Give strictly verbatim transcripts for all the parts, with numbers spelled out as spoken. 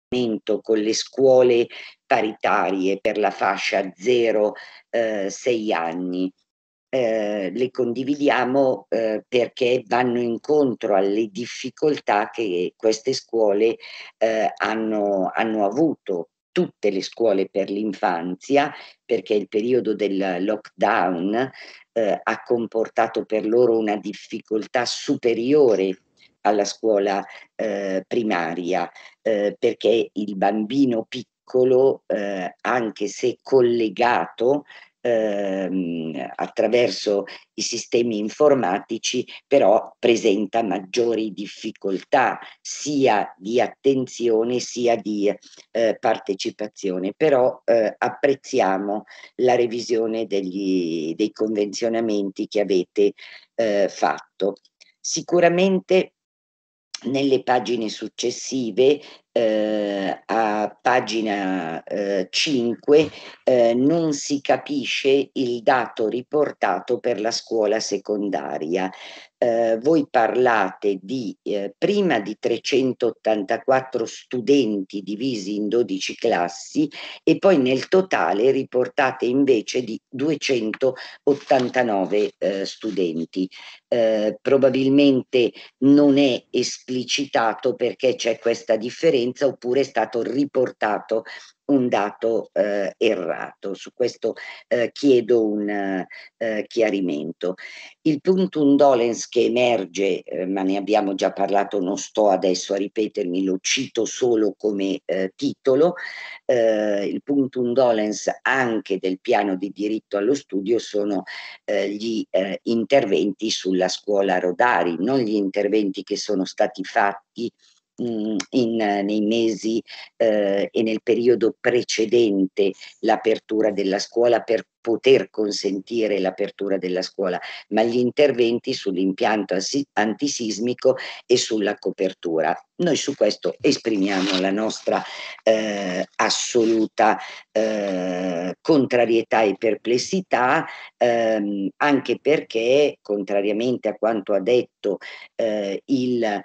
con le scuole paritarie per la fascia zero sei anni. Eh, le condividiamo eh, perché vanno incontro alle difficoltà che queste scuole eh, hanno, hanno avuto, tutte le scuole per l'infanzia, perché il periodo del lockdown eh, ha comportato per loro una difficoltà superiore alla scuola eh, primaria, eh, perché il bambino piccolo, eh, anche se collegato ehm, attraverso i sistemi informatici, però presenta maggiori difficoltà sia di attenzione sia di eh, partecipazione. Però eh, apprezziamo la revisione degli, dei convenzionamenti che avete eh, fatto. Sicuramente nelle pagine successive, eh, a pagina eh, cinque, eh, non si capisce il dato riportato per la scuola secondaria. Eh, voi parlate di eh, prima di trecentottantaquattro studenti divisi in dodici classi e poi nel totale riportate invece di duecentottantanove eh, studenti. Eh, probabilmente non è esplicitato perché c'è questa differenza oppure è stato riportato un dato eh, errato. Su questo eh, chiedo un eh, chiarimento. Il puntum dolens che emerge, eh, ma ne abbiamo già parlato, non sto adesso a ripetermi, lo cito solo come eh, titolo, eh, il puntum dolens anche del piano di diritto allo studio sono eh, gli eh, interventi sulla scuola Rodari, non gli interventi che sono stati fatti mh, in, nei mesi eh, e nel periodo precedente l'apertura della scuola per poter consentire l'apertura della scuola, ma gli interventi sull'impianto antisismico e sulla copertura. Noi su questo esprimiamo la nostra eh, assoluta eh, contrarietà e perplessità, ehm, anche perché, contrariamente a quanto ha detto eh, il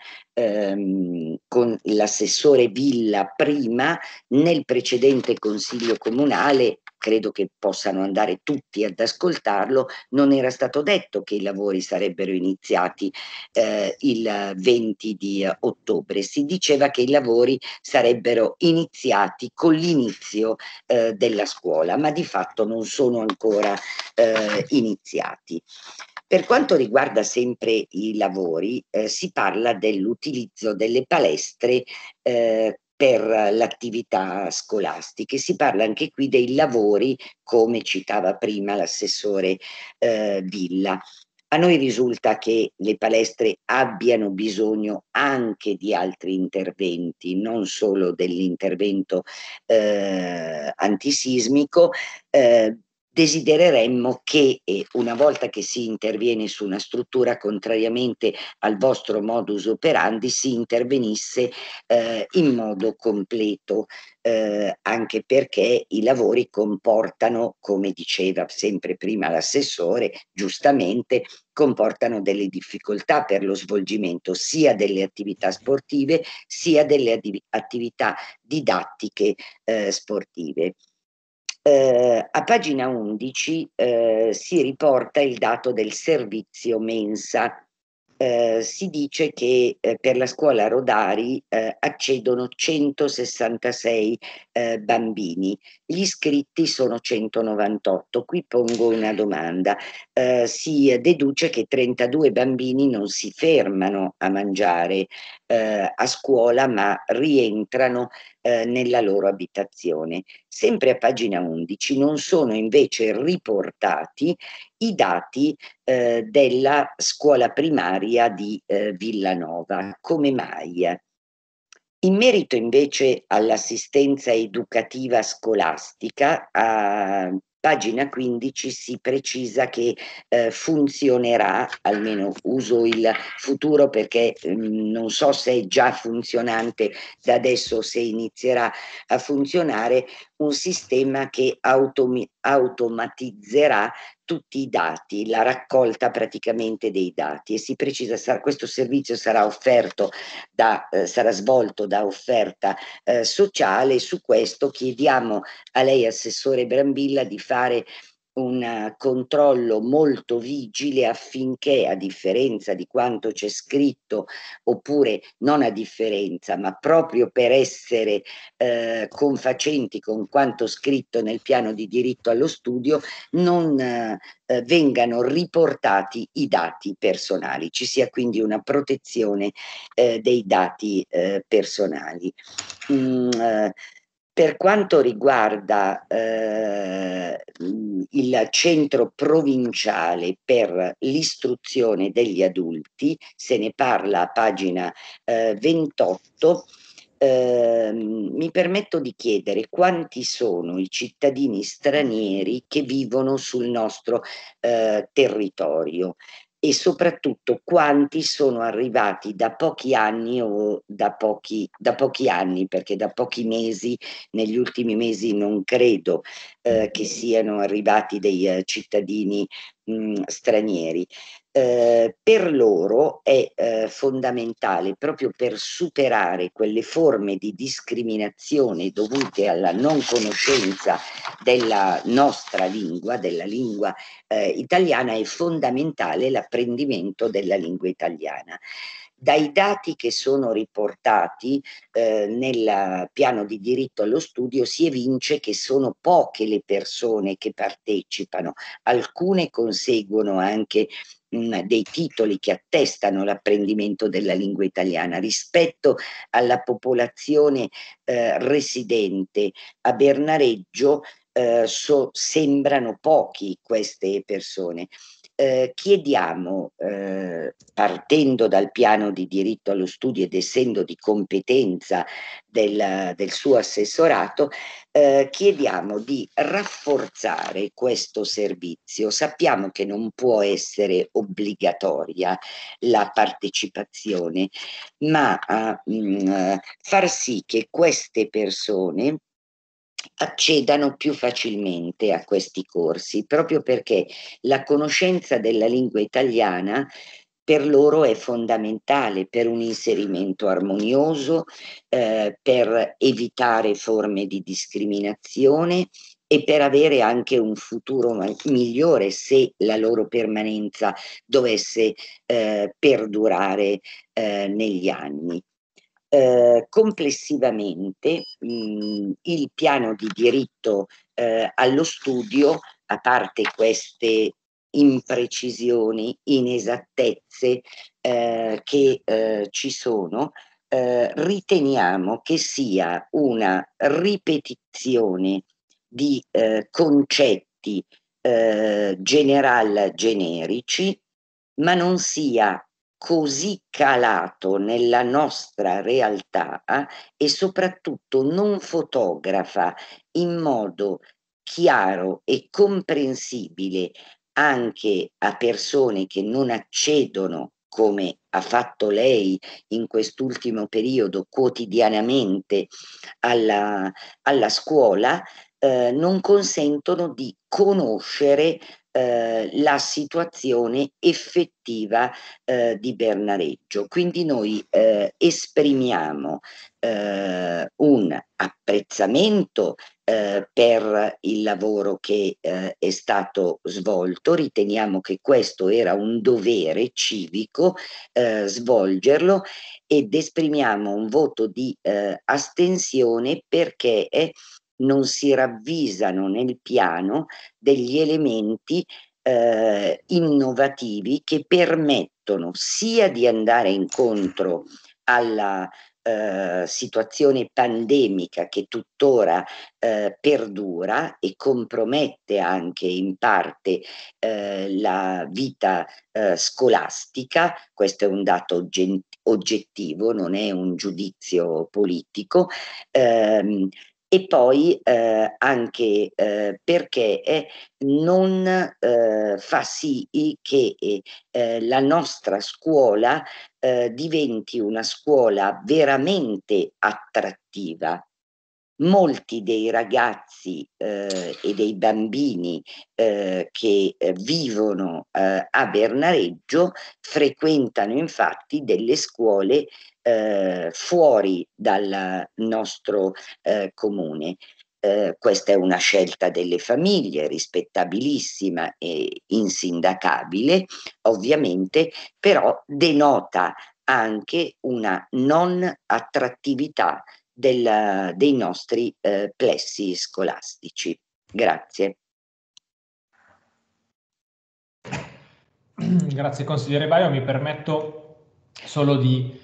ehm, con l'assessore Villa prima, nel precedente consiglio comunale, credo che possano andare tutti ad ascoltarlo, non era stato detto che i lavori sarebbero iniziati eh, il venti di ottobre, si diceva che i lavori sarebbero iniziati con l'inizio eh, della scuola, ma di fatto non sono ancora eh, iniziati. Per quanto riguarda sempre i lavori, eh, si parla dell'utilizzo delle palestre eh, per l'attività scolastica. Si parla anche qui dei lavori, come citava prima l'assessore eh, Villa. A noi risulta che le palestre abbiano bisogno anche di altri interventi, non solo dell'intervento eh, antisismico. Eh, Desidereremmo che eh, una volta che si interviene su una struttura, contrariamente al vostro modus operandi, si intervenisse eh, in modo completo, eh, anche perché i lavori comportano, come diceva sempre prima l'assessore, giustamente, comportano delle difficoltà per lo svolgimento sia delle attività sportive sia delle attività didattiche eh, sportive. Eh, a pagina undici eh, si riporta il dato del servizio mensa. Eh, si dice che eh, per la scuola Rodari eh, accedono centosessantasei eh, bambini, gli iscritti sono centonovantotto. Qui pongo una domanda. Eh, si deduce che trentadue bambini non si fermano a mangiare eh, a scuola, ma rientrano eh, nella loro abitazione. Sempre a pagina undici non sono invece riportati i dati eh, della scuola primaria di eh, Villanova. Come mai? In merito invece all'assistenza educativa scolastica, a pagina quindici si precisa che eh, funzionerà, almeno uso il futuro perché mh, non so se è già funzionante da adesso o se inizierà a funzionare, un sistema che automi- automatizzerà tutti i dati, la raccolta praticamente dei dati, e si precisa sa questo servizio sarà offerto da eh, sarà svolto da offerta eh, sociale. Su questo chiediamo a lei, Assessore Brambilla, di fare un controllo molto vigile affinché, a differenza di quanto c'è scritto, oppure non a differenza, ma proprio per essere eh, confacenti con quanto scritto nel piano di diritto allo studio, non eh, vengano riportati i dati personali, ci sia quindi una protezione eh, dei dati eh, personali. Mm, eh, per quanto riguarda eh, il centro provinciale per l'istruzione degli adulti, se ne parla a pagina eh, ventotto, eh, mi permetto di chiedere quanti sono i cittadini stranieri che vivono sul nostro eh, territorio, e soprattutto quanti sono arrivati da pochi anni o da pochi, da pochi anni, perché da pochi mesi, negli ultimi mesi non credo eh, che siano arrivati dei eh, cittadini mh, stranieri. Eh, per loro è eh, fondamentale, proprio per superare quelle forme di discriminazione dovute alla non conoscenza della nostra lingua, della lingua eh, italiana, è fondamentale l'apprendimento della lingua italiana. Dai dati che sono riportati eh, nel piano di diritto allo studio si evince che sono poche le persone che partecipano, alcune conseguono anche mh, dei titoli che attestano l'apprendimento della lingua italiana rispetto alla popolazione eh, residente a Bernareggio. Eh, so, sembrano pochi queste persone. Eh, chiediamo, eh, partendo dal piano di diritto allo studio ed essendo di competenza del, del suo assessorato, eh, chiediamo di rafforzare questo servizio. Sappiamo che non può essere obbligatoria la partecipazione, ma a mh, far sì che queste persone accedano più facilmente a questi corsi, proprio perché la conoscenza della lingua italiana per loro è fondamentale per un inserimento armonioso, eh, per evitare forme di discriminazione e per avere anche un futuro migliore se la loro permanenza dovesse eh, perdurare eh, negli anni. Eh, complessivamente mh, il piano di diritto eh, allo studio, a parte queste imprecisioni, inesattezze eh, che eh, ci sono, eh, riteniamo che sia una ripetizione di eh, concetti eh, general generici, ma non sia così calato nella nostra realtà eh, e soprattutto non fotografa in modo chiaro e comprensibile anche a persone che non accedono, come ha fatto lei in quest'ultimo periodo, quotidianamente alla, alla scuola, eh, non consentono di conoscere eh, la situazione effettiva eh, di Bernareggio. Quindi noi eh, esprimiamo eh, un apprezzamento eh, per il lavoro che eh, è stato svolto, riteniamo che questo era un dovere civico eh, svolgerlo, ed esprimiamo un voto di eh, astensione perché eh, non si ravvisano nel piano degli elementi eh, innovativi che permettono sia di andare incontro alla eh, situazione pandemica che tuttora eh, perdura e compromette anche in parte eh, la vita eh, scolastica. Questo è un dato ogge- oggettivo, non è un giudizio politico. Ehm, e poi eh, anche eh, perché eh, non eh, fa sì che eh, la nostra scuola eh, diventi una scuola veramente attrattiva, molti dei ragazzi eh, e dei bambini eh, che eh, vivono eh, a Bernareggio frequentano infatti delle scuole eh, fuori dal nostro eh, comune. Eh, questa è una scelta delle famiglie, rispettabilissima e insindacabile, ovviamente, però denota anche una non attrattività del, dei nostri eh, plessi scolastici. Grazie. Grazie consigliere Baio, mi permetto solo di,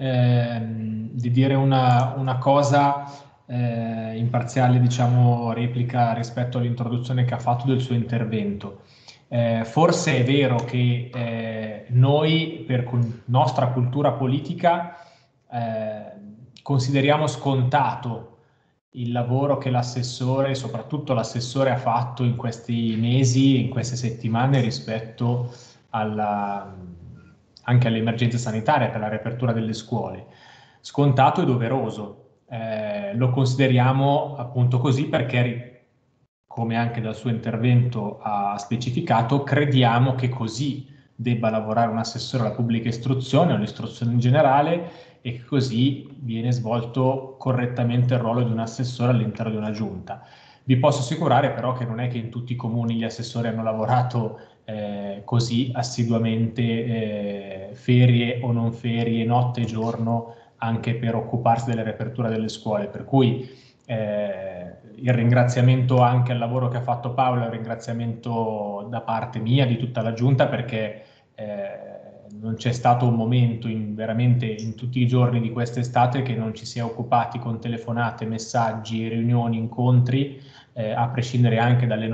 ehm, di dire una, una cosa eh, in parziale, diciamo, replica rispetto all'introduzione che ha fatto del suo intervento. Eh, forse è vero che eh, noi, per cu- nostra cultura politica, eh, consideriamo scontato il lavoro che l'assessore, soprattutto l'assessore, ha fatto in questi mesi, in queste settimane rispetto alla, anche all'emergenza sanitaria per la riapertura delle scuole. Scontato e doveroso. Eh, lo consideriamo appunto così perché, come anche dal suo intervento ha specificato, crediamo che così debba lavorare un assessore alla pubblica istruzione o all'istruzione in generale, e che così viene svolto correttamente il ruolo di un assessore all'interno di una giunta. Vi posso assicurare però che non è che in tutti i comuni gli assessori hanno lavorato eh, così assiduamente, eh, ferie o non ferie, notte e giorno, anche per occuparsi della riapertura delle scuole, per cui eh, il ringraziamento anche al lavoro che ha fatto Paolo, un ringraziamento da parte mia, di tutta la giunta, perché eh, non c'è stato un momento in, veramente in tutti i giorni di quest'estate che non ci sia occupati con telefonate, messaggi, riunioni, incontri, eh, a prescindere anche dalle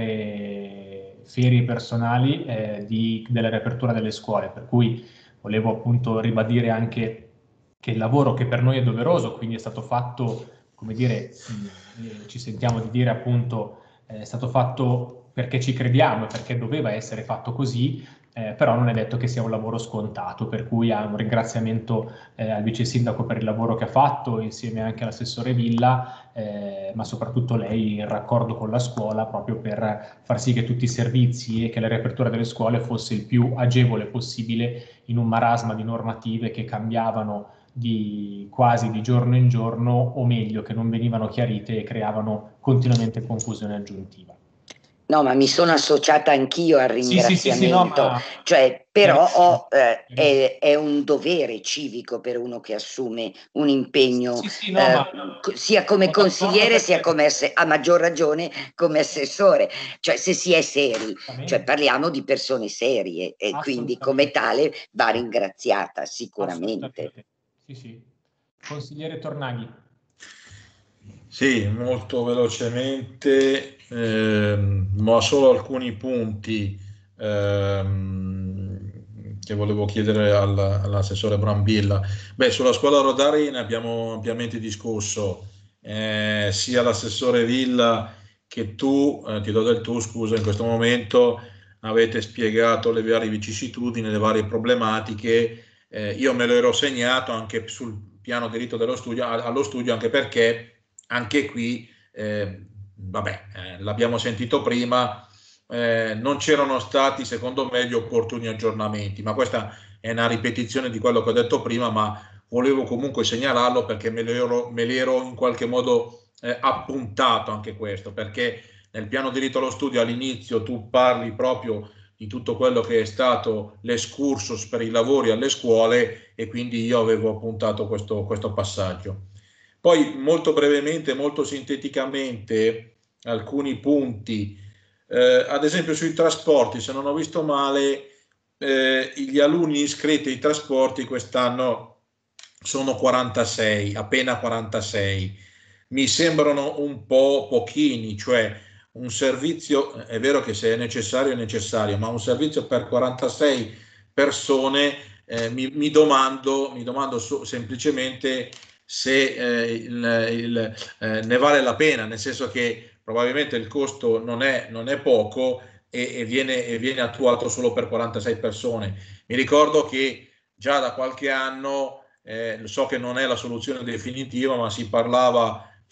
nostre ferie personali, eh, di, della riapertura delle scuole, per cui volevo appunto ribadire anche che il lavoro che per noi è doveroso, quindi è stato fatto, come dire, mh, ci sentiamo di dire appunto, eh, è stato fatto perché ci crediamo e perché doveva essere fatto così, eh, però non è detto che sia un lavoro scontato, per cui ha un ringraziamento eh, al vice sindaco per il lavoro che ha fatto, insieme anche all'assessore Villa, eh, ma soprattutto lei in raccordo con la scuola, proprio per far sì che tutti i servizi e che la riapertura delle scuole fosse il più agevole possibile in un marasma di normative che cambiavano di, quasi di giorno in giorno, o meglio, che non venivano chiarite e creavano continuamente confusione aggiuntiva. No, ma mi sono associata anch'io al Sì, sì, sì, sì, no, ringraziamento, ma cioè, però chiarissimo, ho, eh, chiarissimo. è, è un dovere civico per uno che assume un impegno Sì, sì, no, eh, ma co- sia come sono d'accordo consigliere sia perché come, asse- a maggior ragione come assessore, cioè se si è seri, cioè assolutamente, parliamo di persone serie e quindi come assolutamente, tale va ringraziata sicuramente. assolutamente. Sì, sì. Consigliere Tornaghi. Sì, molto velocemente, ehm, ma solo alcuni punti ehm, che volevo chiedere al- all'assessore Brambilla. Beh, sulla scuola Rodari ne abbiamo ampiamente discusso, eh, sia l'assessore Villa che tu, eh, ti do del tu, scusa, in questo momento avete spiegato le varie vicissitudini, le varie problematiche. Eh, io me lo ero segnato anche sul piano diritto dello studio, allo studio, anche perché anche qui, eh, vabbè, eh, l'abbiamo sentito prima, eh, non c'erano stati, secondo me, gli opportuni aggiornamenti, ma questa è una ripetizione di quello che ho detto prima, ma volevo comunque segnalarlo perché me l'ero, me l'ero in qualche modo eh, appuntato anche questo, perché nel piano diritto allo studio all'inizio tu parli proprio di tutto quello che è stato l'escursus per i lavori alle scuole, e quindi io avevo appuntato questo, questo passaggio. Poi molto brevemente, molto sinteticamente, alcuni punti, eh, ad esempio sui trasporti, se non ho visto male, eh, gli alunni iscritti ai trasporti quest'anno sono quarantasei, appena quarantasei. Mi sembrano un po' pochini, cioè un servizio, è vero che se è necessario è necessario, ma un servizio per quarantasei persone, eh, mi, mi domando, mi domando so, semplicemente se eh, il, il, eh, ne vale la pena, nel senso che probabilmente il costo non è, non è poco, e, e, viene, e viene attuato solo per quarantasei persone. Mi ricordo che già da qualche anno, eh, so che non è la soluzione definitiva, ma si parlava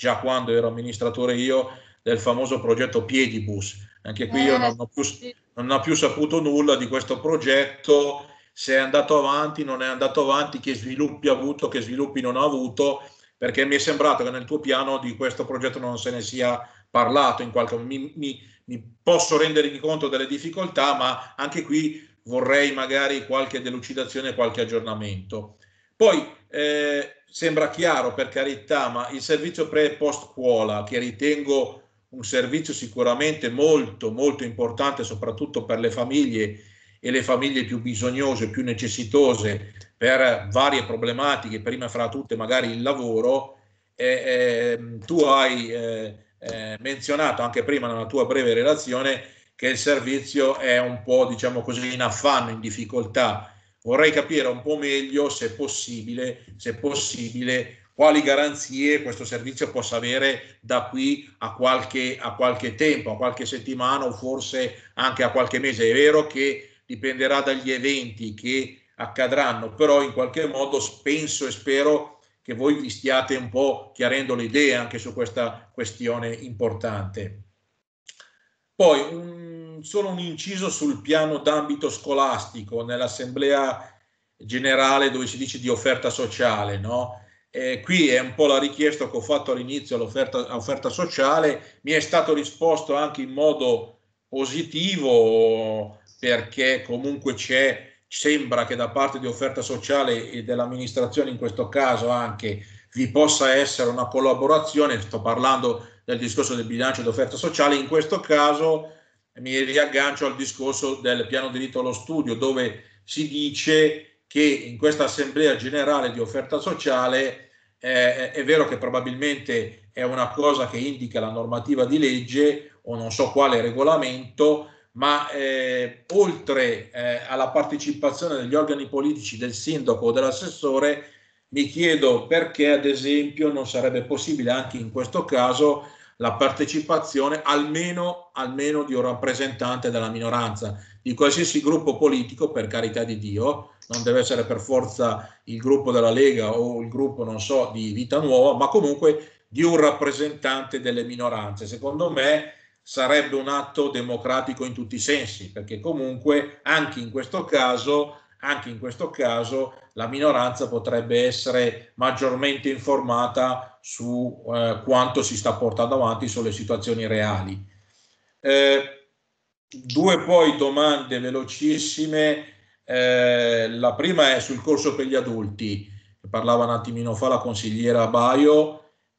già quando ero amministratore io, del famoso progetto Piedibus. Anche qui io non ho più, non ho più saputo nulla di questo progetto, se è andato avanti, non è andato avanti, che sviluppi ha avuto, che sviluppi non ha avuto, perché mi è sembrato che nel tuo piano di questo progetto non se ne sia parlato in qualche modo. Mi, mi, mi posso rendere conto delle difficoltà, ma anche qui vorrei magari qualche delucidazione, qualche aggiornamento. Poi eh, sembra chiaro, per carità, ma il servizio pre e post scuola, che ritengo un servizio sicuramente molto molto importante, soprattutto per le famiglie e le famiglie più bisognose, più necessitose per varie problematiche, prima fra tutte magari il lavoro. Eh, eh, tu hai eh, eh, menzionato anche prima nella tua breve relazione che il servizio è un po', diciamo così, in affanno, in difficoltà. Vorrei capire un po' meglio, se possibile, se possibile, quali garanzie questo servizio possa avere da qui a qualche, a qualche tempo, a qualche settimana o forse anche a qualche mese. È vero che dipenderà dagli eventi che accadranno, però in qualche modo penso e spero che voi vi stiate un po' chiarendo le idee anche su questa questione importante. Poi un, solo un inciso sul piano d'ambito scolastico, nell'assemblea generale dove si dice di offerta sociale, no? Eh, qui è un po' la richiesta che ho fatto all'inizio all'offerta sociale, mi è stato risposto anche in modo positivo, perché comunque c'è, sembra che da parte di offerta sociale e dell'amministrazione in questo caso anche vi possa essere una collaborazione. Sto parlando del discorso del bilancio di offerta sociale. In questo caso mi riaggancio al discorso del piano diritto allo studio, dove si dice che in questa assemblea generale di offerta sociale eh, è vero che probabilmente è una cosa che indica la normativa di legge o non so quale regolamento, ma eh, oltre eh, alla partecipazione degli organi politici, del sindaco o dell'assessore, mi chiedo perché ad esempio non sarebbe possibile anche in questo caso la partecipazione almeno, almeno di un rappresentante della minoranza, di qualsiasi gruppo politico, per carità di Dio, non deve essere per forza il gruppo della Lega o il gruppo, non so, di Vita Nuova, ma comunque di un rappresentante delle minoranze. Secondo me sarebbe un atto democratico in tutti i sensi, perché comunque anche in questo caso, anche in questo caso la minoranza potrebbe essere maggiormente informata su eh, quanto si sta portando avanti sulle situazioni reali. Eh, due poi domande velocissime. Eh, la prima è sul corso per gli adulti, che parlava un attimino fa la consigliera Baio,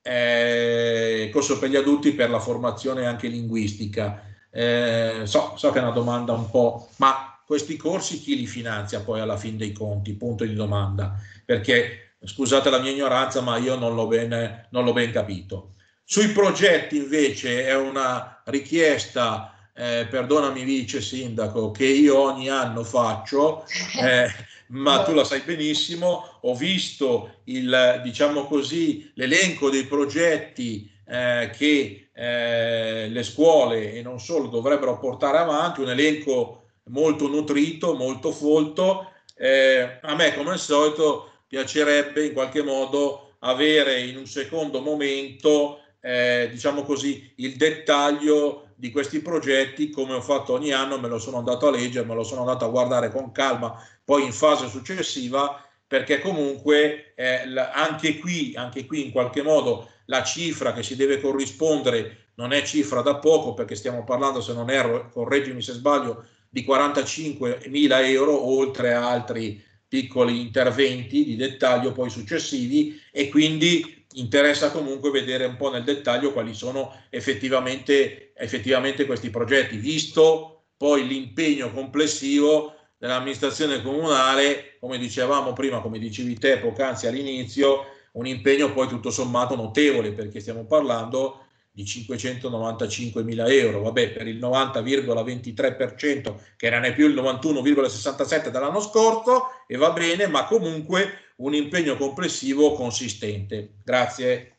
eh, corso per gli adulti per la formazione anche linguistica. Eh, so, so che è una domanda un po', ma questi corsi chi li finanzia poi alla fin dei conti? Punto di domanda, perché scusate la mia ignoranza, ma io non l'ho ben, non l'ho ben capito. Sui progetti invece è una richiesta, eh, perdonami vice sindaco, che io ogni anno faccio, eh, ma tu la sai benissimo, ho visto il, diciamo così, l'elenco dei progetti eh, che eh, le scuole e non solo dovrebbero portare avanti, un elenco molto nutrito, molto folto. Eh, a me come al solito piacerebbe in qualche modo avere in un secondo momento eh, diciamo così il dettaglio di questi progetti, come ho fatto ogni anno, me lo sono andato a leggere, me lo sono andato a guardare con calma poi in fase successiva, perché comunque eh, anche qui anche qui in qualche modo la cifra che si deve corrispondere non è cifra da poco, perché stiamo parlando, se non erro, correggimi se sbaglio, di quarantacinquemila euro, oltre a altri piccoli interventi di dettaglio poi successivi, e quindi interessa comunque vedere un po' nel dettaglio quali sono effettivamente, effettivamente questi progetti, visto poi l'impegno complessivo dell'amministrazione comunale, come dicevamo prima, come dicevi te poc'anzi all'inizio, un impegno poi tutto sommato notevole, perché stiamo parlando di cinquecentonovantacinquemila euro, vabbè, per il novanta virgola ventitré per cento, che non è più il novantuno virgola sessantasette dell'anno scorso, e va bene, ma comunque un impegno complessivo consistente. Grazie.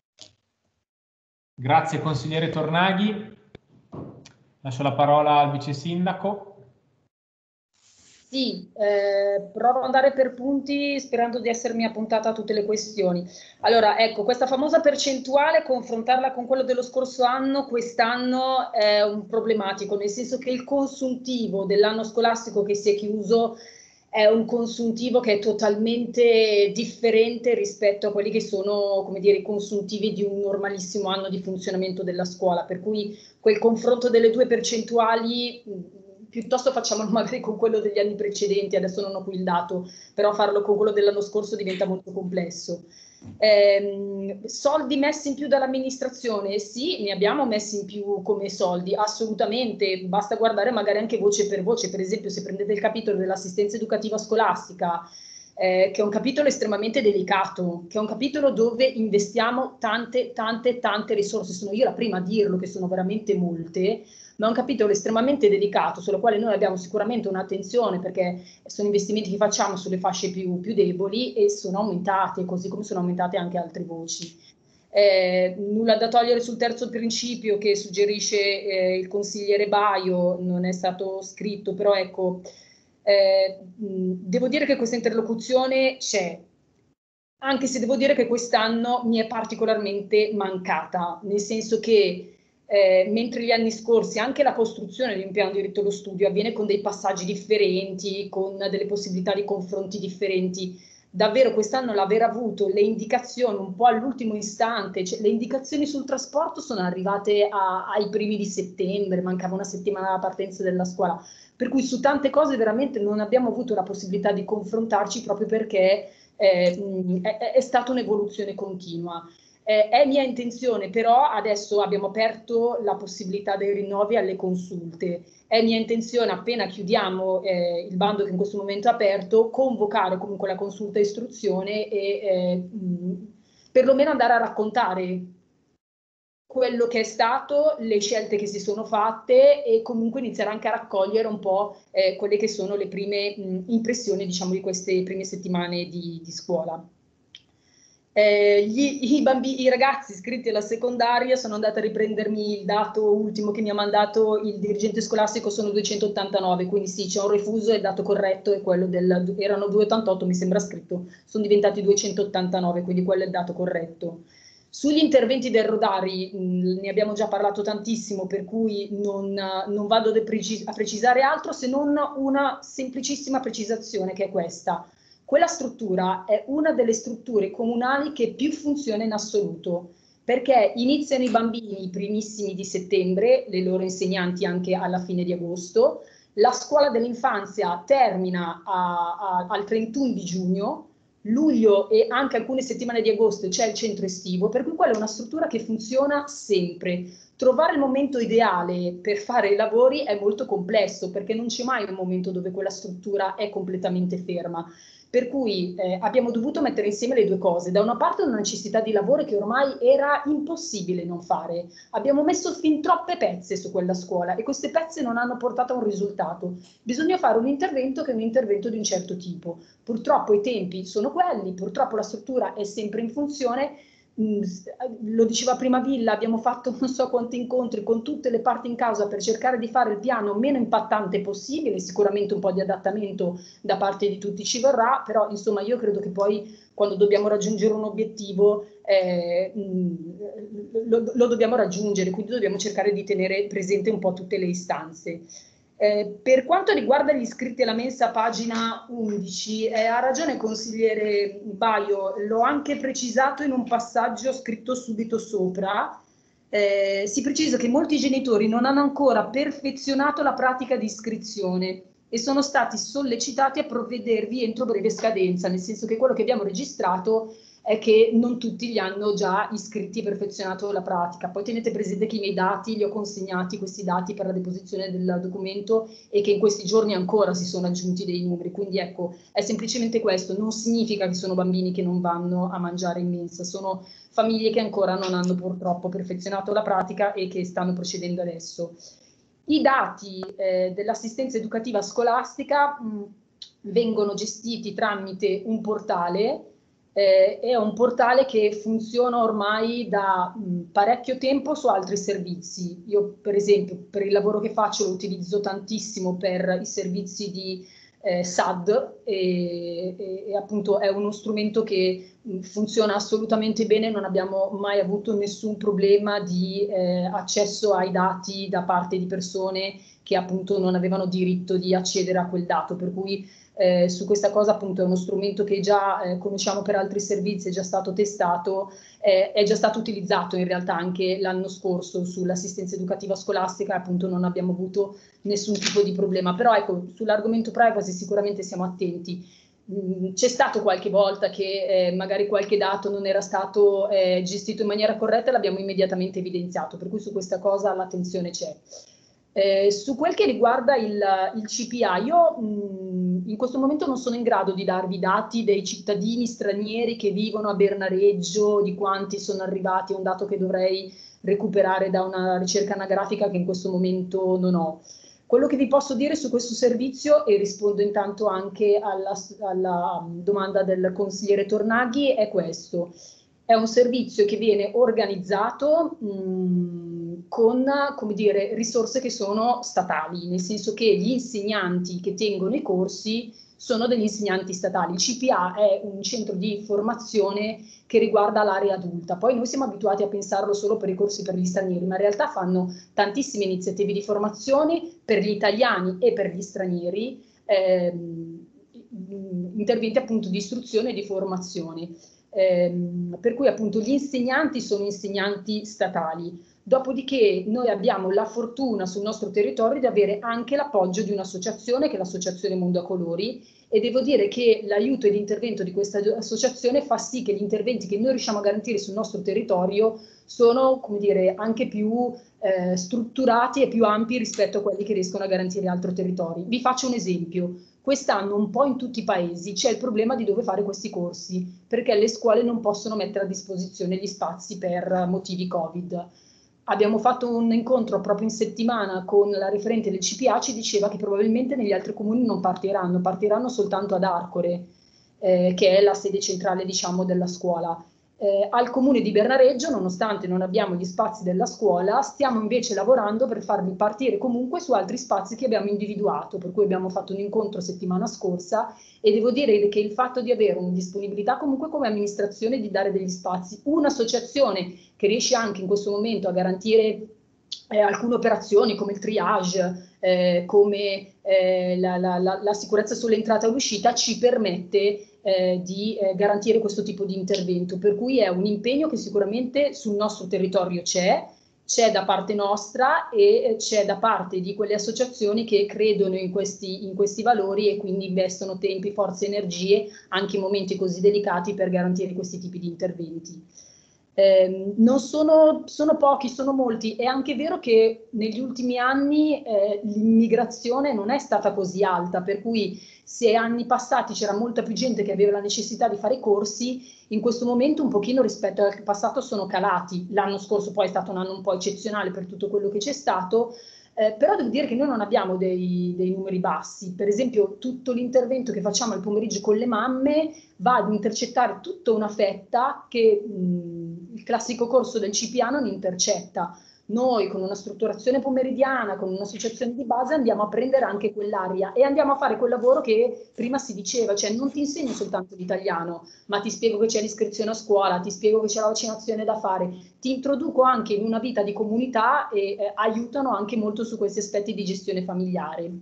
Grazie consigliere Tornaghi. Lascio la parola al vice sindaco. Sì, eh, provo ad andare per punti sperando di essermi appuntata a tutte le questioni. Allora, ecco, questa famosa percentuale, confrontarla con quello dello scorso anno, quest'anno è un problematico, nel senso che il consuntivo dell'anno scolastico che si è chiuso è un consuntivo che è totalmente differente rispetto a quelli che sono, come dire, i consuntivi di un normalissimo anno di funzionamento della scuola, per cui quel confronto delle due percentuali piuttosto facciamolo magari con quello degli anni precedenti, adesso non ho qui il dato, però farlo con quello dell'anno scorso diventa molto complesso. Eh, soldi messi in più dall'amministrazione? Sì, ne abbiamo messi in più come soldi, assolutamente, basta guardare magari anche voce per voce, per esempio se prendete il capitolo dell'assistenza educativa scolastica, eh, che è un capitolo estremamente delicato, che è un capitolo dove investiamo tante, tante, tante risorse, sono io la prima a dirlo che sono veramente molte, ma è un capitolo estremamente delicato sulla quale noi abbiamo sicuramente un'attenzione perché sono investimenti che facciamo sulle fasce più, più deboli e sono aumentate, così come sono aumentate anche altre voci. Eh, nulla da togliere sul terzo principio che suggerisce eh, il consigliere Baio, non è stato scritto, però ecco, eh, devo dire che questa interlocuzione c'è, anche se devo dire che quest'anno mi è particolarmente mancata, nel senso che Eh, mentre gli anni scorsi anche la costruzione di un piano di diritto allo studio avviene con dei passaggi differenti, con delle possibilità di confronti differenti, davvero quest'anno l'aver avuto le indicazioni un po' all'ultimo istante, cioè le indicazioni sul trasporto sono arrivate a, ai primi di settembre, mancava una settimana alla partenza della scuola, per cui su tante cose veramente non abbiamo avuto la possibilità di confrontarci proprio perché eh, mh, è, è stata un'evoluzione continua. Eh, è mia intenzione, però adesso abbiamo aperto la possibilità dei rinnovi alle consulte. È mia intenzione, appena chiudiamo eh, il bando che in questo momento è aperto, convocare comunque la consulta istruzione e eh, mh, perlomeno andare a raccontare quello che è stato, le scelte che si sono fatte e comunque iniziare anche a raccogliere un po' eh, quelle che sono le prime mh, impressioni, diciamo, di queste prime settimane di, di scuola. Eh, gli, i, bambini, i ragazzi iscritti alla secondaria, sono andata a riprendermi il dato ultimo che mi ha mandato il dirigente scolastico, sono duecentottantanove, quindi sì, c'è un refuso, il dato corretto è quello del, erano duecentottantotto, mi sembra scritto, sono diventati duecentottantanove, quindi quello è il dato corretto. Sugli interventi del Rodari mh, ne abbiamo già parlato tantissimo, per cui non, non vado a precisare altro se non una semplicissima precisazione che è questa. Quella struttura è una delle strutture comunali che più funziona in assoluto, perché iniziano i bambini i primissimi di settembre, le loro insegnanti anche alla fine di agosto, la scuola dell'infanzia termina a, a, al trentuno di giugno, luglio e anche alcune settimane di agosto c'è il centro estivo, per cui quella è una struttura che funziona sempre. Trovare il momento ideale per fare i lavori è molto complesso, perché non c'è mai un momento dove quella struttura è completamente ferma. Per cui eh, abbiamo dovuto mettere insieme le due cose. Da una parte una necessità di lavoro che ormai era impossibile non fare. Abbiamo messo fin troppe pezze su quella scuola e queste pezze non hanno portato a un risultato. Bisogna fare un intervento che è un intervento di un certo tipo. Purtroppo i tempi sono quelli, purtroppo la struttura è sempre in funzione. Lo diceva prima Villa, abbiamo fatto non so quanti incontri con tutte le parti in causa per cercare di fare il piano meno impattante possibile, sicuramente un po' di adattamento da parte di tutti ci vorrà, però insomma io credo che poi quando dobbiamo raggiungere un obiettivo eh, lo, lo dobbiamo raggiungere, quindi dobbiamo cercare di tenere presente un po' tutte le istanze. Eh, per quanto riguarda gli iscritti alla mensa, pagina undici, eh, ha ragione consigliere Baio, l'ho anche precisato in un passaggio scritto subito sopra. Eh, si precisa che molti genitori non hanno ancora perfezionato la pratica di iscrizione e sono stati sollecitati a provvedervi entro breve scadenza, nel senso che quello che abbiamo registrato è che non tutti li hanno già iscritti e perfezionato la pratica. Poi tenete presente che i miei dati li ho consegnati, questi dati per la deposizione del documento, e che in questi giorni ancora si sono aggiunti dei numeri, quindi ecco, è semplicemente questo, non significa che sono bambini che non vanno a mangiare in mensa, sono famiglie che ancora non hanno purtroppo perfezionato la pratica e che stanno procedendo adesso. I dati eh, dell'assistenza educativa scolastica mh, vengono gestiti tramite un portale. Eh, è un portale che funziona ormai da mh, parecchio tempo su altri servizi. Io per esempio per il lavoro che faccio lo utilizzo tantissimo per i servizi di eh, S A D e, e, e appunto è uno strumento che funziona assolutamente bene, non abbiamo mai avuto nessun problema di eh, accesso ai dati da parte di persone che appunto non avevano diritto di accedere a quel dato, per cui eh, su questa cosa appunto è uno strumento che già eh, conosciamo per altri servizi, è già stato testato, eh, è già stato utilizzato in realtà anche l'anno scorso sull'assistenza educativa scolastica, appunto non abbiamo avuto nessun tipo di problema, però ecco, sull'argomento privacy sicuramente siamo attenti. C'è stato qualche volta che eh, magari qualche dato non era stato eh, gestito in maniera corretta e l'abbiamo immediatamente evidenziato, per cui su questa cosa l'attenzione c'è. Eh, su quel che riguarda il, il C P A, io mh, in questo momento non sono in grado di darvi dati dei cittadini stranieri che vivono a Bernareggio, di quanti sono arrivati, è un dato che dovrei recuperare da una ricerca anagrafica che in questo momento non ho. Quello che vi posso dire su questo servizio, e rispondo intanto anche alla, alla domanda del consigliere Tornaghi, è questo. È un servizio che viene organizzato mh, con, come dire, risorse che sono statali, nel senso che gli insegnanti che tengono i corsi sono degli insegnanti statali. Il C P A è un centro di formazione che riguarda l'area adulta. Poi noi siamo abituati a pensarlo solo per i corsi per gli stranieri, ma in realtà fanno tantissime iniziative di formazione per gli italiani e per gli stranieri, ehm, interventi appunto di istruzione e di formazione. Ehm, per cui appunto gli insegnanti sono insegnanti statali. Dopodiché noi abbiamo la fortuna sul nostro territorio di avere anche l'appoggio di un'associazione che è l'Associazione Mondo a Colori, e devo dire che l'aiuto e l'intervento di questa associazione fa sì che gli interventi che noi riusciamo a garantire sul nostro territorio sono, come dire, anche più eh, strutturati e più ampi rispetto a quelli che riescono a garantire altri territori. Vi faccio un esempio. Quest'anno un po' in tutti i paesi c'è il problema di dove fare questi corsi, perché le scuole non possono mettere a disposizione gli spazi per motivi Covid. Abbiamo fatto un incontro proprio in settimana con la referente del C P A, ci diceva che probabilmente negli altri comuni non partiranno, partiranno soltanto ad Arcore, eh, che è la sede centrale, diciamo, della scuola. Eh, al comune di Bernareggio, nonostante non abbiamo gli spazi della scuola, stiamo invece lavorando per farli partire comunque su altri spazi che abbiamo individuato, per cui abbiamo fatto un incontro settimana scorsa e devo dire che il fatto di avere una disponibilità comunque come amministrazione di dare degli spazi, un'associazione che riesce anche in questo momento a garantire eh, alcune operazioni come il triage, eh, come eh, la, la, la, la sicurezza sull'entrata e l'uscita, ci permette Eh, di eh, garantire questo tipo di intervento, per cui è un impegno che sicuramente sul nostro territorio c'è, c'è da parte nostra e c'è da parte di quelle associazioni che credono in questi, in questi valori e quindi investono tempi, forze e energie anche in momenti così delicati per garantire questi tipi di interventi. Eh, non sono, sono pochi, sono molti. È anche vero che negli ultimi anni eh, l'immigrazione non è stata così alta, per cui se anni passati c'era molta più gente che aveva la necessità di fare corsi, in questo momento un pochino rispetto al passato sono calati. L'anno scorso poi è stato un anno un po' eccezionale per tutto quello che c'è stato, eh, però devo dire che noi non abbiamo dei, dei numeri bassi. Per esempio tutto l'intervento che facciamo al pomeriggio con le mamme va ad intercettare tutta una fetta che mh, il classico corso del C P A non intercetta. Noi con una strutturazione pomeridiana, con un'associazione di base andiamo a prendere anche quell'area e andiamo a fare quel lavoro che prima si diceva, cioè non ti insegno soltanto l'italiano, ma ti spiego che c'è l'iscrizione a scuola, ti spiego che c'è la vaccinazione da fare, ti introduco anche in una vita di comunità e eh, aiutano anche molto su questi aspetti di gestione familiare.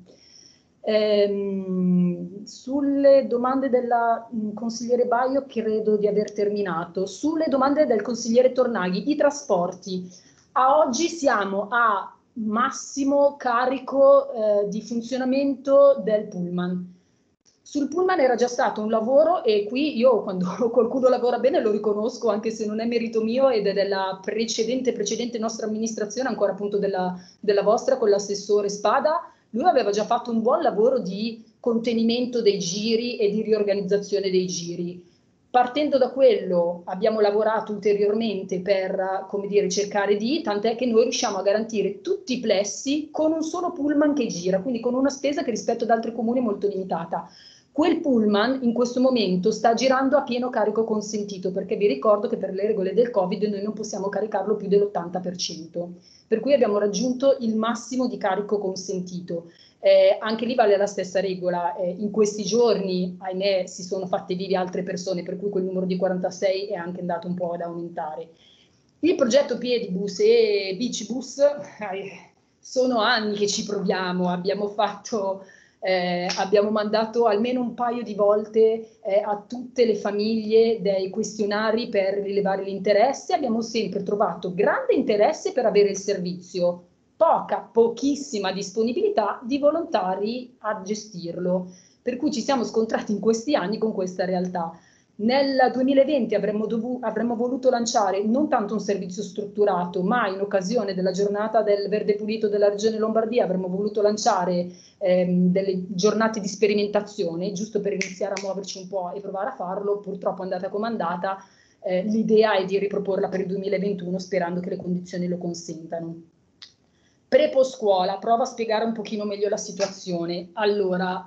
Ehm, sulle domande della mh, consigliere Baio credo di aver terminato. Sulle domande del consigliere Tornaghi, i trasporti. A oggi siamo a massimo carico eh, di funzionamento del pullman. Sul pullman era già stato un lavoro e qui io quando qualcuno lavora bene lo riconosco anche se non è merito mio ed è della precedente, precedente nostra amministrazione, ancora appunto della, della vostra con l'assessore Spada. Lui aveva già fatto un buon lavoro di contenimento dei giri e di riorganizzazione dei giri. Partendo da quello abbiamo lavorato ulteriormente per, come dire, cercare di, tant'è che noi riusciamo a garantire tutti i plessi con un solo pullman che gira, quindi con una spesa che rispetto ad altri comuni è molto limitata. Quel pullman in questo momento sta girando a pieno carico consentito, perché vi ricordo che per le regole del Covid noi non possiamo caricarlo più dell'ottanta per cento, per cui abbiamo raggiunto il massimo di carico consentito. Eh, anche lì vale la stessa regola, eh, in questi giorni, ahimè, si sono fatte vive altre persone, per cui quel numero di quarantasei è anche andato un po' ad aumentare. Il progetto Piedibus e Bicibus, eh, sono anni che ci proviamo, abbiamo fatto, eh, abbiamo mandato almeno un paio di volte eh, a tutte le famiglie dei questionari per rilevare l'interesse, abbiamo sempre trovato grande interesse per avere il servizio, poca, pochissima disponibilità di volontari a gestirlo, per cui ci siamo scontrati in questi anni con questa realtà. Nel duemilaventi avremmo, dovuto, avremmo voluto lanciare non tanto un servizio strutturato, ma in occasione della giornata del verde pulito della Regione Lombardia avremmo voluto lanciare ehm, delle giornate di sperimentazione, giusto per iniziare a muoverci un po' e provare a farlo. Purtroppo è andata come è andata, eh, l'idea è di riproporla per il duemilaventuno sperando che le condizioni lo consentano. Pre-post scuola, provo a spiegare un pochino meglio la situazione. Allora,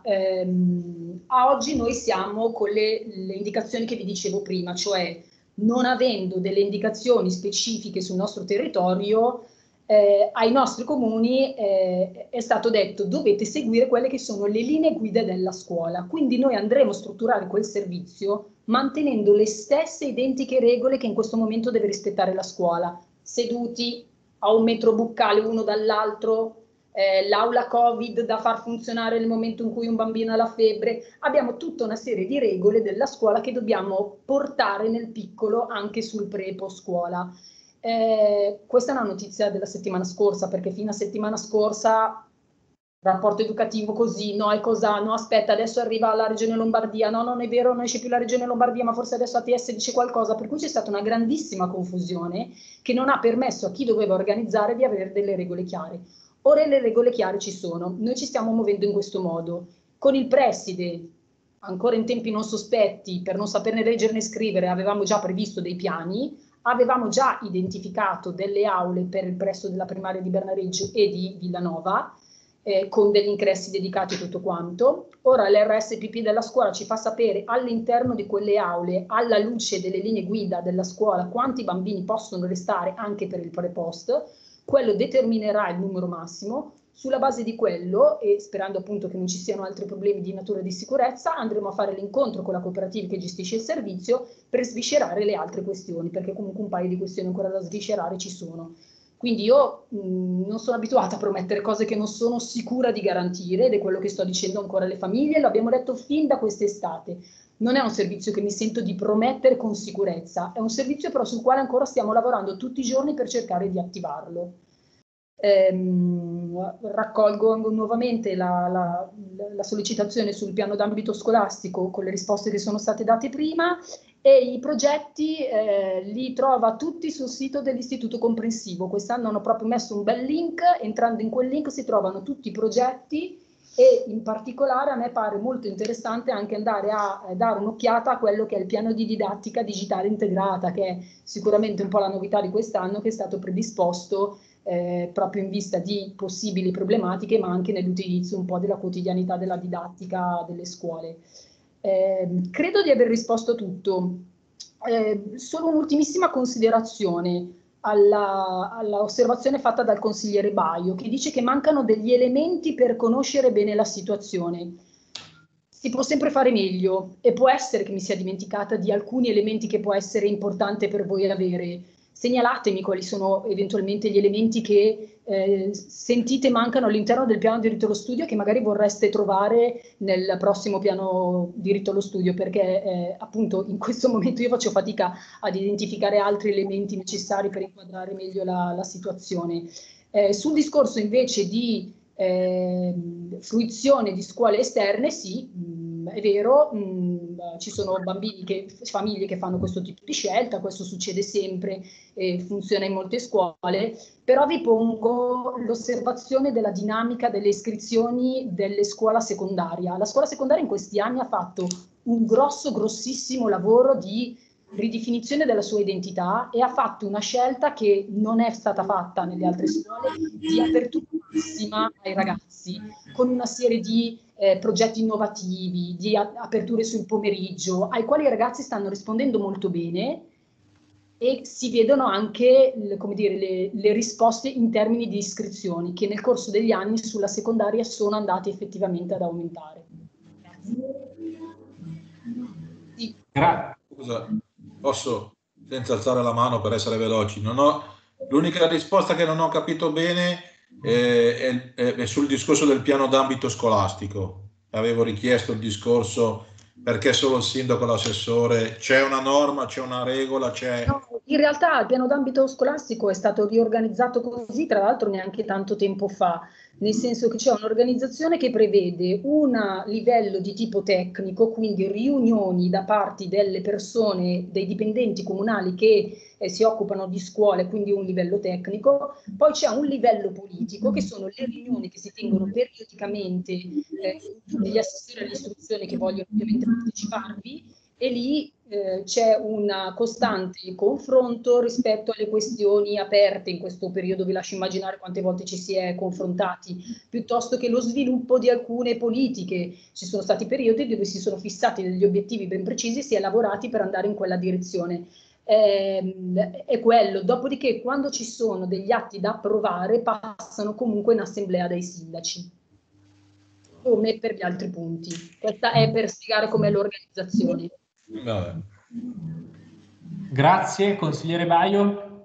ehm, a oggi noi siamo con le, le indicazioni che vi dicevo prima, cioè non avendo delle indicazioni specifiche sul nostro territorio, eh, ai nostri comuni eh, è stato detto dovete seguire quelle che sono le linee guida della scuola. Quindi noi andremo a strutturare quel servizio mantenendo le stesse identiche regole che in questo momento deve rispettare la scuola. Seduti a un metro buccale uno dall'altro, eh, l'aula Covid da far funzionare nel momento in cui un bambino ha la febbre. Abbiamo tutta una serie di regole della scuola che dobbiamo portare nel piccolo anche sul pre e post scuola. Eh, questa è una notizia della settimana scorsa, perché fino a settimana scorsa rapporto educativo così, no, è cosa, no, aspetta, adesso arriva la Regione Lombardia, no, non è vero, non esce più la Regione Lombardia, ma forse adesso A T S dice qualcosa, per cui c'è stata una grandissima confusione che non ha permesso a chi doveva organizzare di avere delle regole chiare. Ora le regole chiare ci sono, noi ci stiamo muovendo in questo modo. Con il preside, ancora in tempi non sospetti, per non saperne leggere né scrivere, avevamo già previsto dei piani, avevamo già identificato delle aule per il presso della primaria di Bernareggio e di Villanova, Eh, con degli ingressi dedicati a tutto quanto. Ora l'R S P P della scuola ci fa sapere all'interno di quelle aule, alla luce delle linee guida della scuola, quanti bambini possono restare anche per il pre-post. Quello determinerà il numero massimo. Sulla base di quello, e sperando appunto che non ci siano altri problemi di natura di sicurezza, andremo a fare l'incontro con la cooperativa che gestisce il servizio per sviscerare le altre questioni, perché comunque un paio di questioni ancora da sviscerare ci sono. Quindi io mh, non sono abituata a promettere cose che non sono sicura di garantire, ed è quello che sto dicendo ancora alle famiglie, lo abbiamo detto fin da quest'estate. Non è un servizio che mi sento di promettere con sicurezza, è un servizio però sul quale ancora stiamo lavorando tutti i giorni per cercare di attivarlo. Ehm, raccolgo nuovamente la, la, la sollecitazione sul piano d'ambito scolastico con le risposte che sono state date prima, e i progetti eh, li trova tutti sul sito dell'Istituto Comprensivo. Quest'anno hanno proprio messo un bel link, entrando in quel link si trovano tutti i progetti, e in particolare a me pare molto interessante anche andare a eh, dare un'occhiata a quello che è il piano di didattica digitale integrata, che è sicuramente un po' la novità di quest'anno, che è stato predisposto eh, proprio in vista di possibili problematiche, ma anche nell'utilizzo un po' della quotidianità della didattica delle scuole. Eh, credo di aver risposto tutto. Eh, solo un'ultimissima considerazione alla, alla osservazione fatta dal consigliere Baio, che dice che mancano degli elementi per conoscere bene la situazione. Si può sempre fare meglio, e può essere che mi sia dimenticata di alcuni elementi che può essere importante per voi avere. Segnalatemi quali sono eventualmente gli elementi che eh, sentite mancano all'interno del piano diritto allo studio, che magari vorreste trovare nel prossimo piano diritto allo studio, perché eh, appunto in questo momento io faccio fatica ad identificare altri elementi necessari per inquadrare meglio la, la situazione. Eh, sul discorso invece di eh, fruizione di scuole esterne, sì, mh, è vero, mh, ci sono bambini che, famiglie che fanno questo tipo di scelta, questo succede sempre e funziona in molte scuole, però vi pongo l'osservazione della dinamica delle iscrizioni delle scuole secondaria. La scuola secondaria in questi anni ha fatto un grosso, grossissimo lavoro di ridefinizione della sua identità, e ha fatto una scelta che non è stata fatta nelle altre scuole, di apertura massima ai ragazzi, con una serie di eh, progetti innovativi, di a- aperture sul pomeriggio, ai quali i ragazzi stanno rispondendo molto bene, e si vedono anche le, come dire, le, le risposte in termini di iscrizioni che nel corso degli anni sulla secondaria sono andate effettivamente ad aumentare. Sì. Scusa, posso, senza alzare la mano per essere veloci, non ho, l'unica risposta che non ho capito bene eh, è, è sul discorso del piano d'ambito scolastico. Avevo richiesto il discorso perché solo il sindaco e l'assessore, c'è una norma, c'è una regola, c'è... No, in realtà il piano d'ambito scolastico è stato riorganizzato così, tra l'altro neanche tanto tempo fa, nel senso che c'è un'organizzazione che prevede un livello di tipo tecnico, quindi riunioni da parte delle persone, dei dipendenti comunali che eh, si occupano di scuole, quindi un livello tecnico, poi c'è un livello politico, che sono le riunioni che si tengono periodicamente eh, degli assessori all'istruzione che vogliono ovviamente parteciparvi, e lì eh, c'è un costante confronto rispetto alle questioni aperte. In questo periodo vi lascio immaginare quante volte ci si è confrontati, piuttosto che lo sviluppo di alcune politiche. Ci sono stati periodi dove si sono fissati degli obiettivi ben precisi e si è lavorati per andare in quella direzione. Eh, è quello. Dopodiché, quando ci sono degli atti da approvare, passano comunque in assemblea dai sindaci, come per gli altri punti. Questa è per spiegare com'è l'organizzazione. Vabbè. Grazie, consigliere Baio.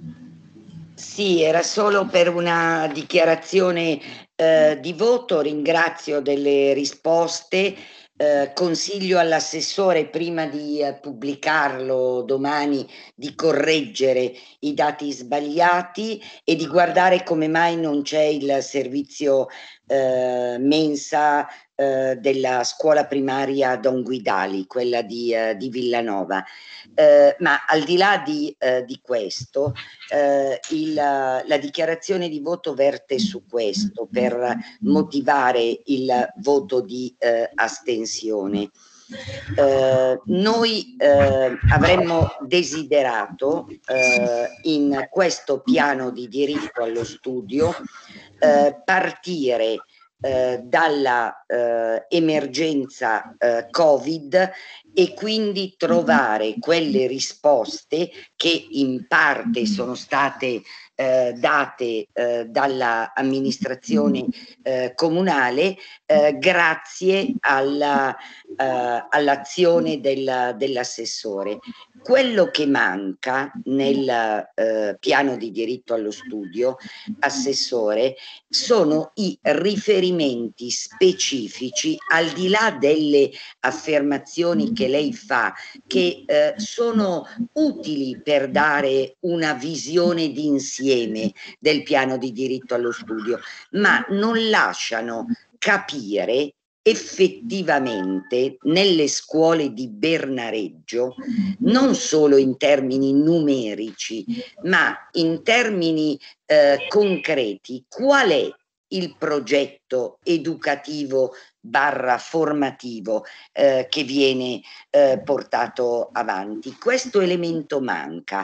Sì, era solo per una dichiarazione eh, di voto. Ringrazio delle risposte. Eh, consiglio all'assessore, prima di eh, pubblicarlo domani, di correggere i dati sbagliati e di guardare come mai non c'è il servizio eh, mensa eh, della scuola primaria Don Guidali, quella di, eh, di Villanova. Eh, ma al di là di, eh, di questo, eh, il, la dichiarazione di voto verte su questo per motivare il voto di eh, astensione. Eh, noi eh, avremmo desiderato eh, in questo piano di diritto allo studio eh, partire eh, dalla eh, emergenza eh, Covid e quindi trovare quelle risposte che in parte sono state eh, date eh, dall'amministrazione eh, comunale eh, grazie alla, eh, all'azione del, dell'assessore. Quello che manca nel eh, piano di diritto allo studio, assessore, sono i riferimenti specifici, al di là delle affermazioni che lei fa, che eh, sono utili per dare una visione d'insieme del piano di diritto allo studio, ma non lasciano capire effettivamente nelle scuole di Bernareggio, non solo in termini numerici, ma in termini eh, concreti, qual è il progetto educativo barra formativo eh, che viene eh, portato avanti. Questo elemento manca.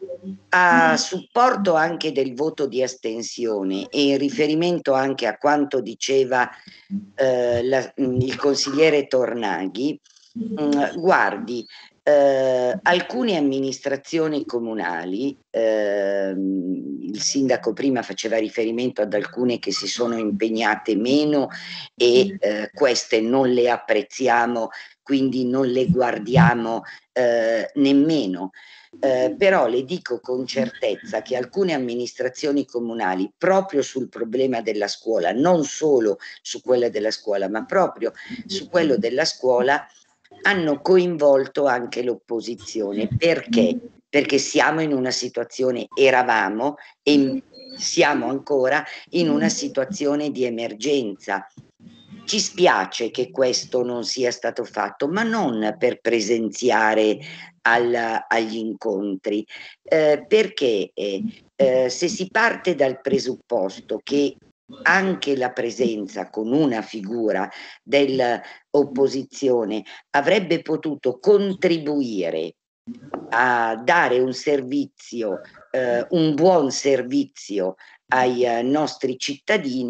A supporto anche del voto di astensione e in riferimento anche a quanto diceva eh, la, il consigliere Tornaghi, mh, guardi, eh, alcune amministrazioni comunali, eh, il sindaco prima faceva riferimento ad alcune che si sono impegnate meno e eh, queste non le apprezziamo, quindi non le guardiamo eh, nemmeno. Eh, però le dico con certezza che alcune amministrazioni comunali, proprio sul problema della scuola, non solo su quella della scuola, ma proprio su quello della scuola, hanno coinvolto anche l'opposizione. Perché? Perché siamo in una situazione, eravamo e siamo ancora in una situazione di emergenza. Ci spiace che questo non sia stato fatto, ma non per presenziare al, agli incontri, eh, perché eh, eh, se si parte dal presupposto che anche la presenza con una figura dell'opposizione avrebbe potuto contribuire a dare un servizio, eh, un buon servizio ai eh, nostri cittadini,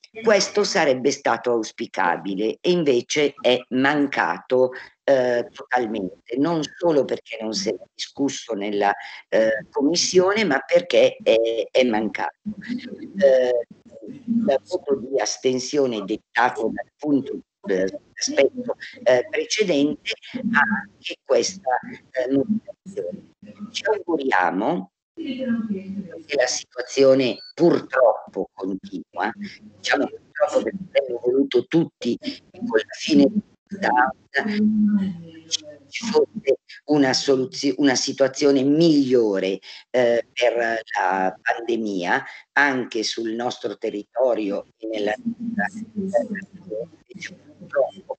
Questo sarebbe stato auspicabile e invece è mancato eh, totalmente, non solo perché non si è discusso nella eh, commissione, ma perché è, è mancato. Eh, il voto di astensione dettato dal punto dall'aspetto eh, precedente ha anche questa eh, motivazione. Ci auguriamo che la situazione purtroppo continua, diciamo purtroppo perché avremmo voluto tutti che con la fine del lockdown ci fosse una, soluzio- una situazione migliore eh, per la pandemia anche sul nostro territorio e nella nostra eh, purtroppo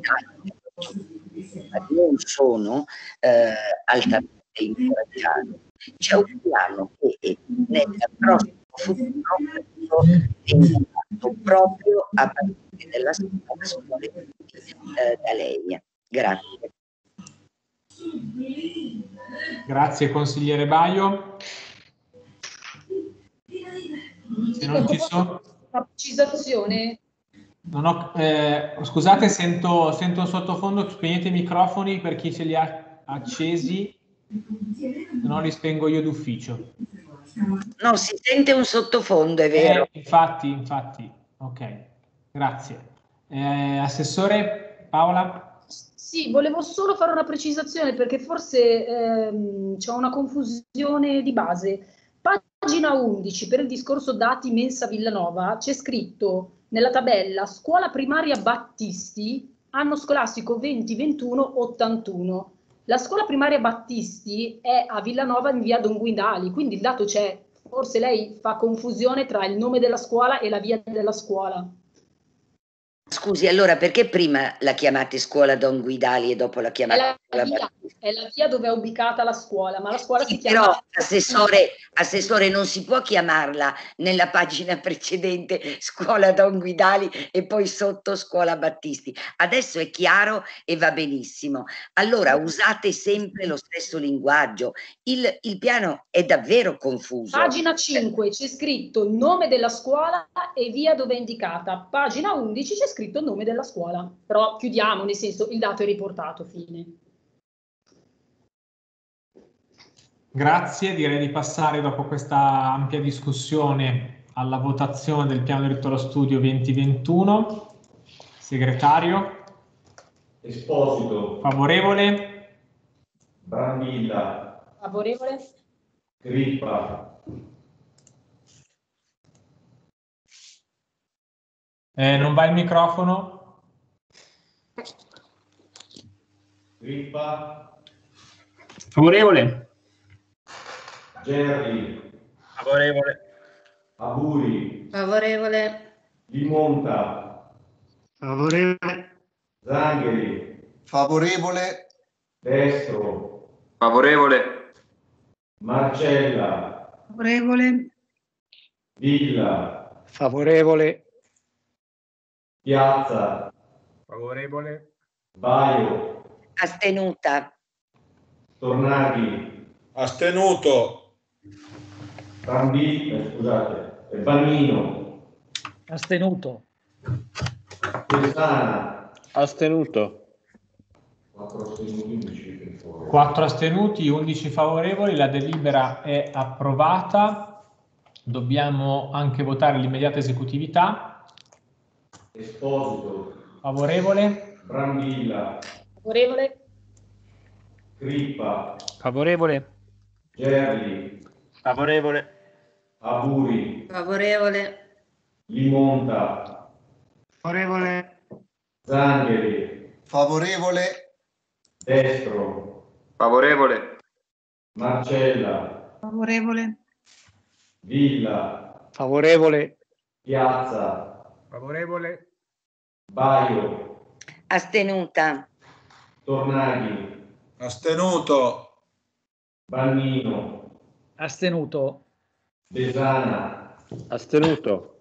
non sono eh, altamente incoraggianti. Ci auguriamo che nel prossimo futuro questo venga fatto proprio a partire dalla scuola, scuola eh, da lei. Grazie. Grazie consigliere Baio. Se non ci sono... Una precisazione. Non ho, eh, scusate, sento, sento un sottofondo, spegnete i microfoni per chi ce li ha accesi, se no li spengo io d'ufficio. No, si sente un sottofondo, è vero. Eh, infatti, infatti, ok, grazie. Eh, Assessore Paola? Sì, volevo solo fare una precisazione perché forse ehm, c'è una confusione di base. Pagina undici, per il discorso dati mensa Villanova, c'è scritto nella tabella scuola primaria Battisti, anno scolastico venti ventuno ottantuno. La scuola primaria Battisti è a Villanova in via Don Guidali, quindi il dato c'è. Forse lei fa confusione tra il nome della scuola e la via della scuola. Scusi, allora perché prima la chiamate scuola Don Guidali e dopo la chiamate È la, via, è la via dove è ubicata la scuola, ma la scuola sì, si chiama... Però, assessore, assessore, non si può chiamarla nella pagina precedente scuola Don Guidali e poi sotto scuola Battisti. Adesso è chiaro e va benissimo. Allora usate sempre lo stesso linguaggio. Il, il piano è davvero confuso. Pagina cinque c'è scritto il nome della scuola e via dove è indicata. Pagina undici c'è scritto il nome della scuola. Però chiudiamo, nel senso il dato è riportato, fine. Grazie, direi di passare dopo questa ampia discussione alla votazione del piano diritto allo studio venti ventuno. Segretario? Esposito. Favorevole? Brambilla. Favorevole? Crippa. Eh, non va il microfono? Crippa. Favorevole. Gerri. Favorevole. Aburi. Favorevole. Limonta. Favorevole. Zangheri. Favorevole. Destro. Favorevole. Marcella. Favorevole. Villa. Favorevole. Piazza. Favorevole. Baio. Astenuta. Tornati. Astenuto. Brambilla, scusate. E Bannino. Astenuto. Pesana. Astenuto. quattro astenuti, quattro astenuti, undici favorevoli, la delibera è approvata. Dobbiamo anche votare l'immediata esecutività. Esposito. Favorevole? Brambilla. Favorevole? Crippa. Favorevole. Gerli. Favorevole. Aburi. Favorevole. Limonta. Favorevole. Zangheri. Favorevole. Destro. Favorevole. Marcella. Favorevole. Villa. Favorevole. Piazza. Favorevole. Baio. Astenuta. Tornaghi. Astenuto. Bannino. Astenuto. Besana. Astenuto.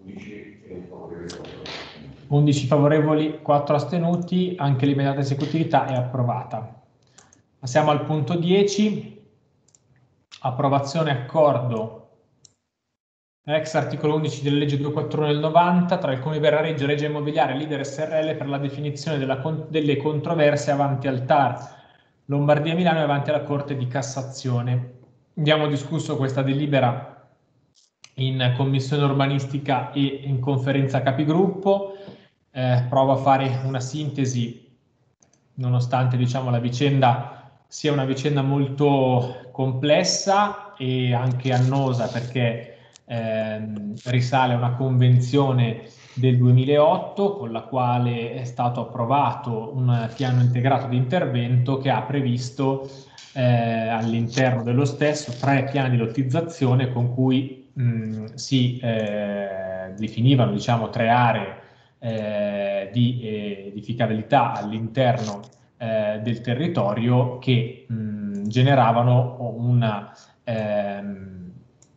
undici favorevoli, quattro astenuti, anche l'immediata esecutività è approvata. Passiamo al punto dieci, approvazione accordo ex articolo undici della legge duecentoquarantuno del novanta, tra il Comune Berrareggio, Regia Immobiliare e Leader S R L per la definizione della, delle controversie avanti al T A R Lombardia Milano e avanti alla Corte di Cassazione. Abbiamo discusso questa delibera in commissione urbanistica e in conferenza capigruppo. Eh, provo a fare una sintesi, nonostante diciamo la vicenda sia una vicenda molto complessa e anche annosa, perché ehm, risale a una convenzione del duemilaotto con la quale è stato approvato un piano integrato di intervento che ha previsto eh, all'interno dello stesso tre piani di lottizzazione con cui mh, si eh, definivano diciamo tre aree eh, di eh, edificabilità all'interno eh, del territorio che mh, generavano una ehm,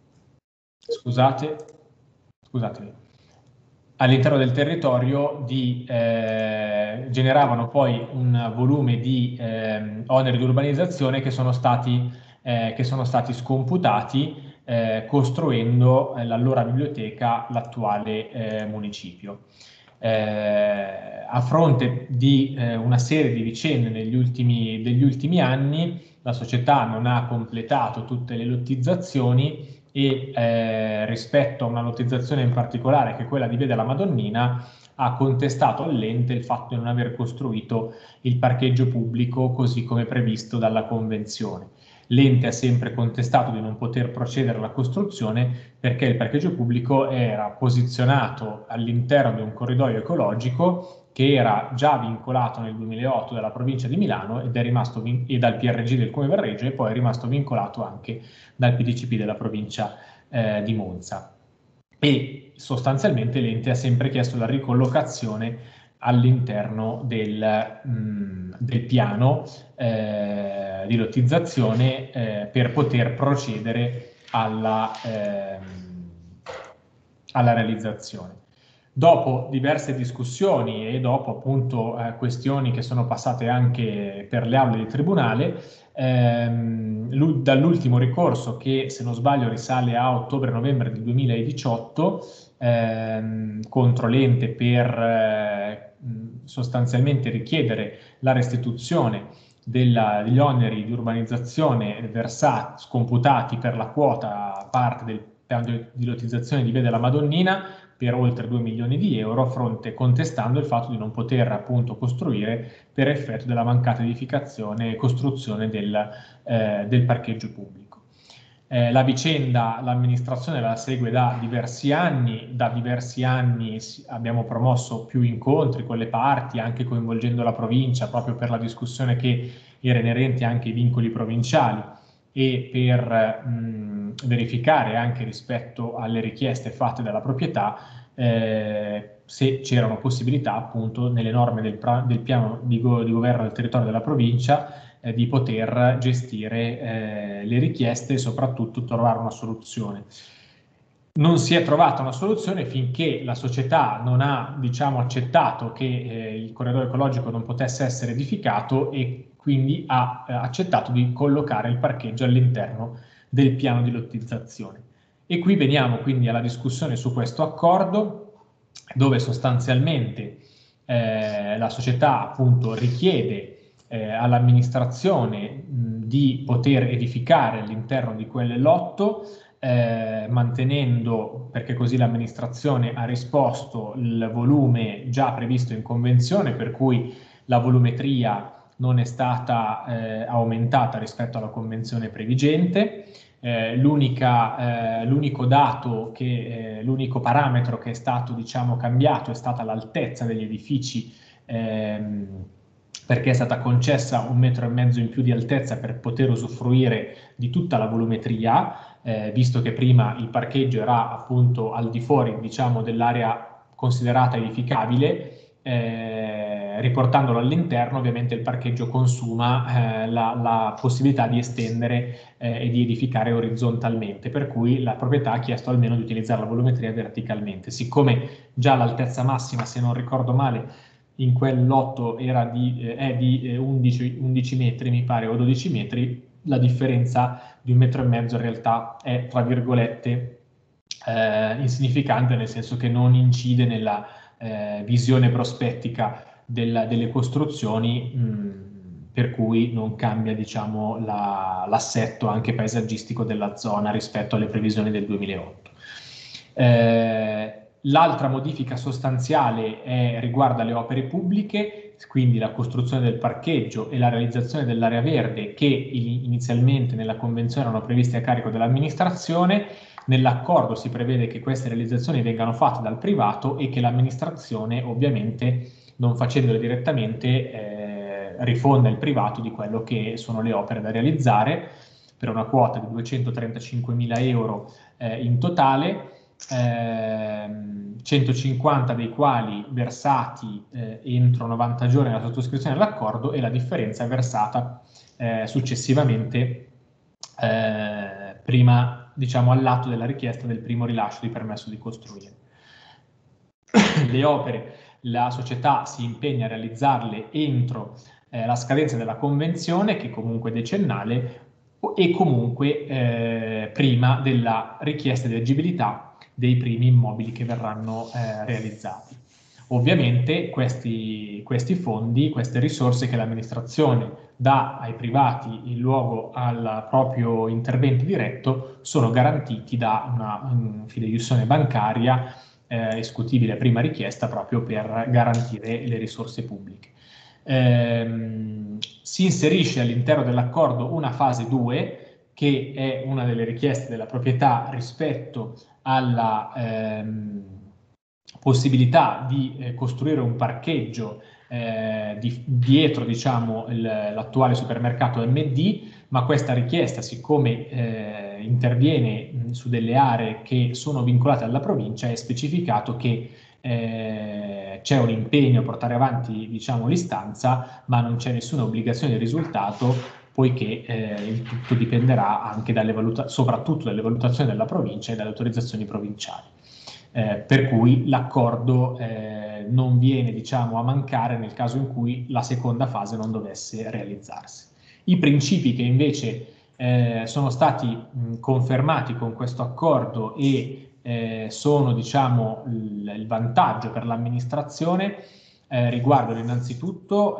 scusate scusatemi all'interno del territorio di, eh, generavano poi un volume di eh, oneri di urbanizzazione che sono stati, eh, che sono stati scomputati eh, costruendo eh, l'allora biblioteca, l'attuale eh, municipio. Eh, a fronte di eh, una serie di vicende negli ultimi, degli ultimi anni, la società non ha completato tutte le lottizzazioni e eh, rispetto a una lottizzazione in particolare, che è quella di Via della Madonnina, ha contestato all'ente il fatto di non aver costruito il parcheggio pubblico così come previsto dalla convenzione. L'ente ha sempre contestato di non poter procedere alla costruzione perché il parcheggio pubblico era posizionato all'interno di un corridoio ecologico che era già vincolato nel duemilaotto dalla provincia di Milano ed è rimasto e dal P R G del Comune Berrareggio e poi è rimasto vincolato anche dal P D C P della provincia eh, di Monza. E sostanzialmente l'ente ha sempre chiesto la ricollocazione all'interno del, mh, del piano eh, di lottizzazione eh, per poter procedere alla, ehm, alla realizzazione. Dopo diverse discussioni e dopo appunto eh, questioni che sono passate anche per le aule di tribunale, ehm, dall'ultimo ricorso che se non sbaglio risale a ottobre-novembre del duemiladiciotto ehm, contro l'ente per eh, sostanzialmente richiedere la restituzione della, degli oneri di urbanizzazione versati, scomputati per la quota parte del piano di lottizzazione di Via della Madonnina per oltre due milioni di euro, a fronte contestando il fatto di non poter appunto costruire per effetto della mancata edificazione e costruzione del, eh, del parcheggio pubblico. Eh, la vicenda l'amministrazione la segue da diversi anni, da diversi anni abbiamo promosso più incontri con le parti, anche coinvolgendo la provincia, proprio per la discussione che era inerente anche ai vincoli provinciali e per mh, verificare anche rispetto alle richieste fatte dalla proprietà eh, se c'erano possibilità appunto nelle norme del, del piano di, go di governo del territorio della provincia eh, di poter gestire eh, le richieste e soprattutto trovare una soluzione. Non si è trovata una soluzione finché la società non ha diciamo accettato che eh, il corridoio ecologico non potesse essere edificato e quindi ha eh, accettato di collocare il parcheggio all'interno del piano di lottizzazione. E qui veniamo quindi alla discussione su questo accordo, dove sostanzialmente eh, la società appunto richiede eh, all'amministrazione di poter edificare all'interno di quel lotto, eh, mantenendo, perché così l'amministrazione ha risposto, il volume già previsto in convenzione, per cui la volumetria non è stata eh, aumentata rispetto alla convenzione previgente. Eh, l'unica, eh, l'unico dato, che, eh, l'unico parametro che è stato diciamo cambiato è stata l'altezza degli edifici, ehm, perché è stata concessa un metro e mezzo in più di altezza per poter usufruire di tutta la volumetria, eh, visto che prima il parcheggio era appunto al di fuori diciamo dell'area considerata edificabile. Eh, riportandolo all'interno ovviamente il parcheggio consuma eh, la, la possibilità di estendere eh, e di edificare orizzontalmente, per cui la proprietà ha chiesto almeno di utilizzare la volumetria verticalmente. Siccome già l'altezza massima, se non ricordo male, in quel lotto era di, eh, è di eh, undici, undici metri mi pare o dodici metri, la differenza di un metro e mezzo in realtà è tra virgolette eh, insignificante, nel senso che non incide nella eh, visione prospettica della, delle costruzioni, mh, per cui non cambia, diciamo, la, l'assetto anche paesaggistico della zona rispetto alle previsioni del duemilaotto. Eh, l'altra modifica sostanziale è, riguarda le opere pubbliche, quindi la costruzione del parcheggio e la realizzazione dell'area verde, che inizialmente nella convenzione erano previste a carico dell'amministrazione. Nell'accordo si prevede che queste realizzazioni vengano fatte dal privato e che l'amministrazione, ovviamente non facendole direttamente, eh, rifonda il privato di quello che sono le opere da realizzare, per una quota di duecentotrentacinquemila euro eh, in totale, eh, centocinquanta dei quali versati eh, entro novanta giorni dalla sottoscrizione dell'accordo, e la differenza versata eh, successivamente eh, prima, diciamo, all'atto della richiesta del primo rilascio di permesso di costruire. Le opere la società si impegna a realizzarle entro eh, la scadenza della convenzione, che comunque è decennale, e comunque eh, prima della richiesta di agibilità dei primi immobili che verranno eh, realizzati. Ovviamente questi, questi fondi, queste risorse che l'amministrazione dà ai privati in luogo al proprio intervento diretto, sono garantiti da una um, fideiussione bancaria eh, esecutibile a prima richiesta, proprio per garantire le risorse pubbliche. Ehm, si inserisce all'interno dell'accordo una fase due, che è una delle richieste della proprietà rispetto alla ehm, possibilità di eh, costruire un parcheggio eh, di, dietro, diciamo, il, l'attuale supermercato M D, ma questa richiesta, siccome eh, interviene mh, su delle aree che sono vincolate alla provincia, è specificato che eh, c'è un impegno a portare avanti, diciamo, l'istanza, ma non c'è nessuna obbligazione di risultato, poiché eh, il tutto dipenderà anche dalle valuta- soprattutto dalle valutazioni della provincia e dalle autorizzazioni provinciali. Eh, per cui l'accordo eh, non viene, diciamo, a mancare nel caso in cui la seconda fase non dovesse realizzarsi. I principi che invece eh, sono stati mh, confermati con questo accordo e eh, sono, diciamo, il, il vantaggio per l'amministrazione eh, riguardano innanzitutto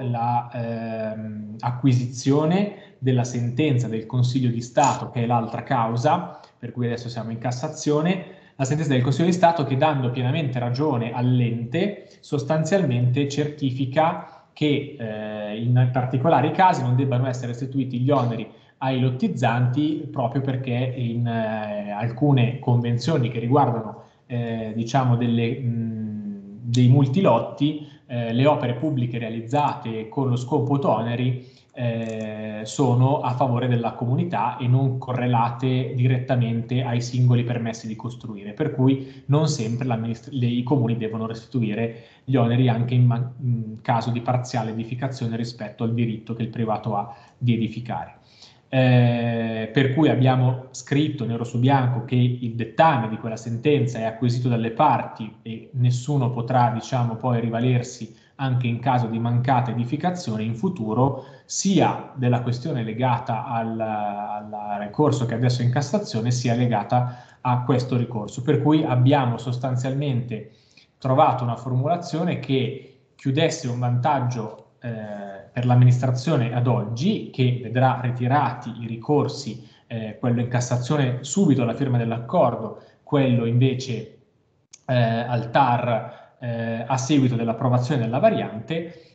l'acquisizione la, ehm, della sentenza del Consiglio di Stato, che è l'altra causa, per cui adesso siamo in Cassazione, la sentenza del Consiglio di Stato che, dando pienamente ragione all'ente, sostanzialmente certifica che eh, in particolari casi non debbano essere restituiti gli oneri ai lottizzanti, proprio perché in eh, alcune convenzioni che riguardano eh, diciamo delle, mh, dei multilotti, eh, le opere pubbliche realizzate con lo scopo oneri eh, sono a favore della comunità e non correlate direttamente ai singoli permessi di costruire, per cui non sempre le, i comuni devono restituire gli oneri anche in, in caso di parziale edificazione rispetto al diritto che il privato ha di edificare. Eh, per cui abbiamo scritto nero su bianco che il dettame di quella sentenza è acquisito dalle parti e nessuno potrà, diciamo, poi rivalersi anche in caso di mancata edificazione in futuro, sia della questione legata al, al ricorso che adesso è in Cassazione, sia legata a questo ricorso. Per cui abbiamo sostanzialmente trovato una formulazione che chiudesse un vantaggio eh, per l'amministrazione ad oggi, che vedrà ritirati i ricorsi, eh, quello in Cassazione subito alla firma dell'accordo, quello invece eh, al T A R eh, a seguito dell'approvazione della variante,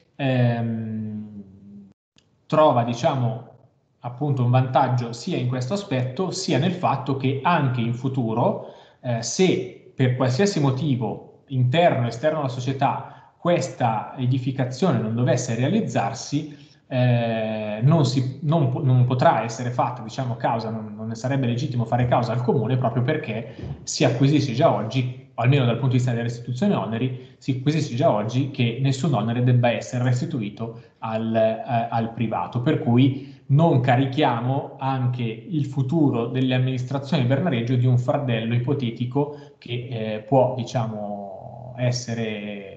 ehm, trova, diciamo, appunto un vantaggio sia in questo aspetto, sia nel fatto che anche in futuro, eh, se per qualsiasi motivo interno o esterno alla società questa edificazione non dovesse realizzarsi, eh, non, si, non, non potrà essere fatta, diciamo, causa, non, non sarebbe legittimo fare causa al comune, proprio perché si acquisisce già oggi, o almeno dal punto di vista della restituzione oneri, si acquisisce già oggi che nessun onere debba essere restituito al, eh, al privato, per cui non carichiamo anche il futuro delle amministrazioni di Bernareggio di un fardello ipotetico che eh, può, diciamo, essere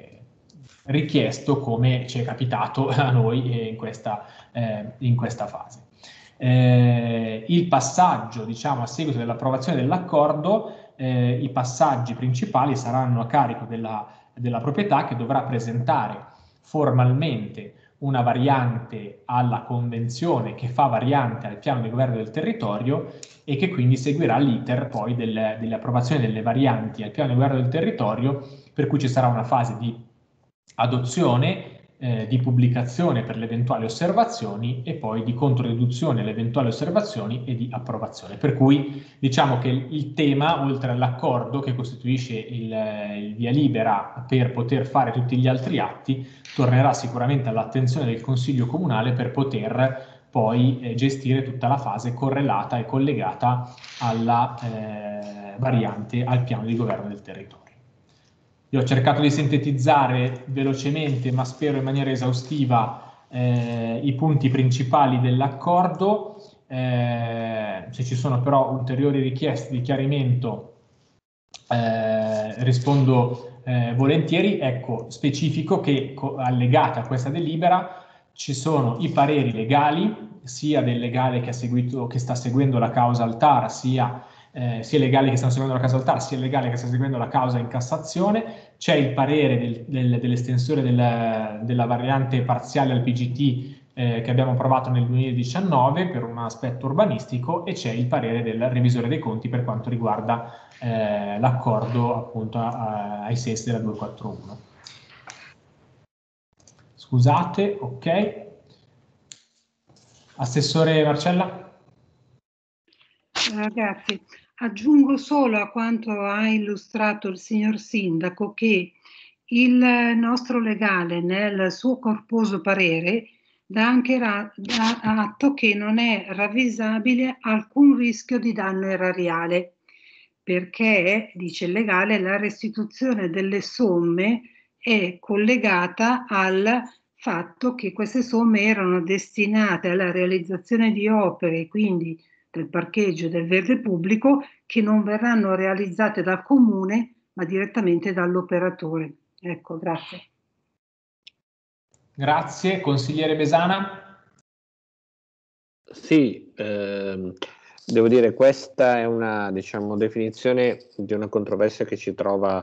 richiesto, come ci è capitato a noi in questa, eh, in questa fase. Eh, il passaggio, diciamo, a seguito dell'approvazione dell'accordo, eh, i passaggi principali saranno a carico della, della proprietà, che dovrà presentare formalmente una variante alla convenzione che fa variante al piano di governo del territorio e che quindi seguirà l'iter poi del, dell'approvazione delle varianti al piano di governo del territorio, per cui ci sarà una fase di adozione, eh, di pubblicazione per le eventuali osservazioni e poi di controdeduzione alle eventuali osservazioni e di approvazione. Per cui diciamo che il, il tema, oltre all'accordo che costituisce il, il via libera per poter fare tutti gli altri atti, tornerà sicuramente all'attenzione del Consiglio Comunale per poter poi eh, gestire tutta la fase correlata e collegata alla eh, variante al piano di governo del territorio. Io ho cercato di sintetizzare velocemente, ma spero in maniera esaustiva, eh, i punti principali dell'accordo. Eh, se ci sono però ulteriori richieste di chiarimento, eh, rispondo eh, volentieri. Ecco, specifico che allegata a questa delibera ci sono i pareri legali, sia del legale che, ha seguito, che sta seguendo la causa al T A R, sia Eh, sia legali che stanno seguendo la causa al T A R, sia legali che sta seguendo la causa in Cassazione. C'è il parere del, del, dell'estensore del, della variante parziale al P G T eh, che abbiamo approvato nel duemiladiciannove per un aspetto urbanistico, e c'è il parere del revisore dei conti per quanto riguarda eh, l'accordo appunto a, ai sensi della duecentoquarantuno. Scusate, ok. Assessore Marcella? Ragazzi, aggiungo solo a quanto ha illustrato il signor Sindaco che il nostro legale nel suo corposo parere dà anche ra- dà atto che non è ravvisabile alcun rischio di danno erariale, perché, dice il legale, la restituzione delle somme è collegata al fatto che queste somme erano destinate alla realizzazione di opere, quindi del parcheggio e del verde pubblico, che non verranno realizzate dal comune ma direttamente dall'operatore. Ecco, grazie. Grazie. Consigliere Besana? Sì, ehm, devo dire, questa è una, diciamo, definizione di una controversia che ci trova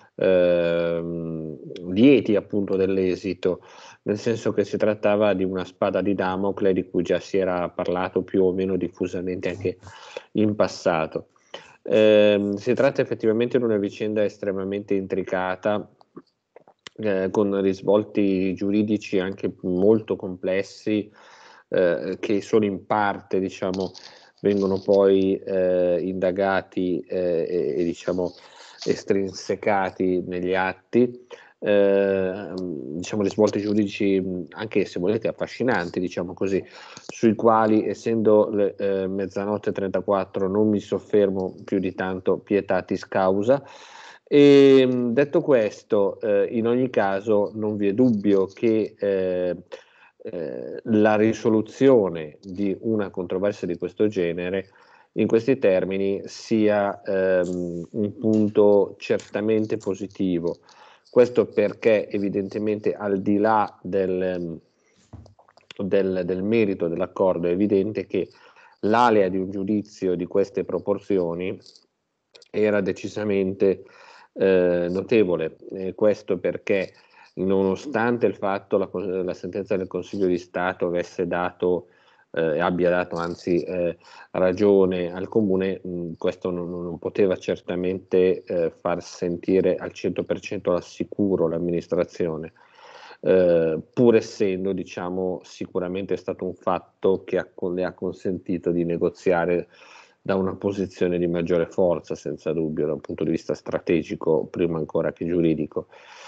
ehm, lieti appunto dell'esito, nel senso che si trattava di una spada di Damocle di cui già si era parlato più o meno diffusamente anche in passato. Eh, si tratta effettivamente di una vicenda estremamente intricata, eh, con risvolti giuridici anche molto complessi, eh, che solo in parte, diciamo, vengono poi eh, indagati eh, e, e diciamo estrinsecati negli atti. Eh, diciamo risvolti giuridici anche, se volete, affascinanti, diciamo così, sui quali, essendo le eh, mezzanotte e trentaquattro, non mi soffermo più di tanto, pietatis causa. E detto questo, eh, in ogni caso non vi è dubbio che eh, eh, la risoluzione di una controversia di questo genere in questi termini sia ehm, un punto certamente positivo. Questo perché evidentemente, al di là del, del, del merito dell'accordo, è evidente che l'alea di un giudizio di queste proporzioni era decisamente eh, notevole. Eh, questo perché, nonostante il fatto la, la sentenza del Consiglio di Stato avesse dato Eh, abbia dato anzi eh, ragione al Comune, mh, questo non, non poteva certamente eh, far sentire al cento per cento al sicuro l'amministrazione, eh, pur essendo, diciamo, sicuramente stato un fatto che ha, le ha consentito di negoziare da una posizione di maggiore forza, senza dubbio, da un punto di vista strategico, prima ancora che giuridico.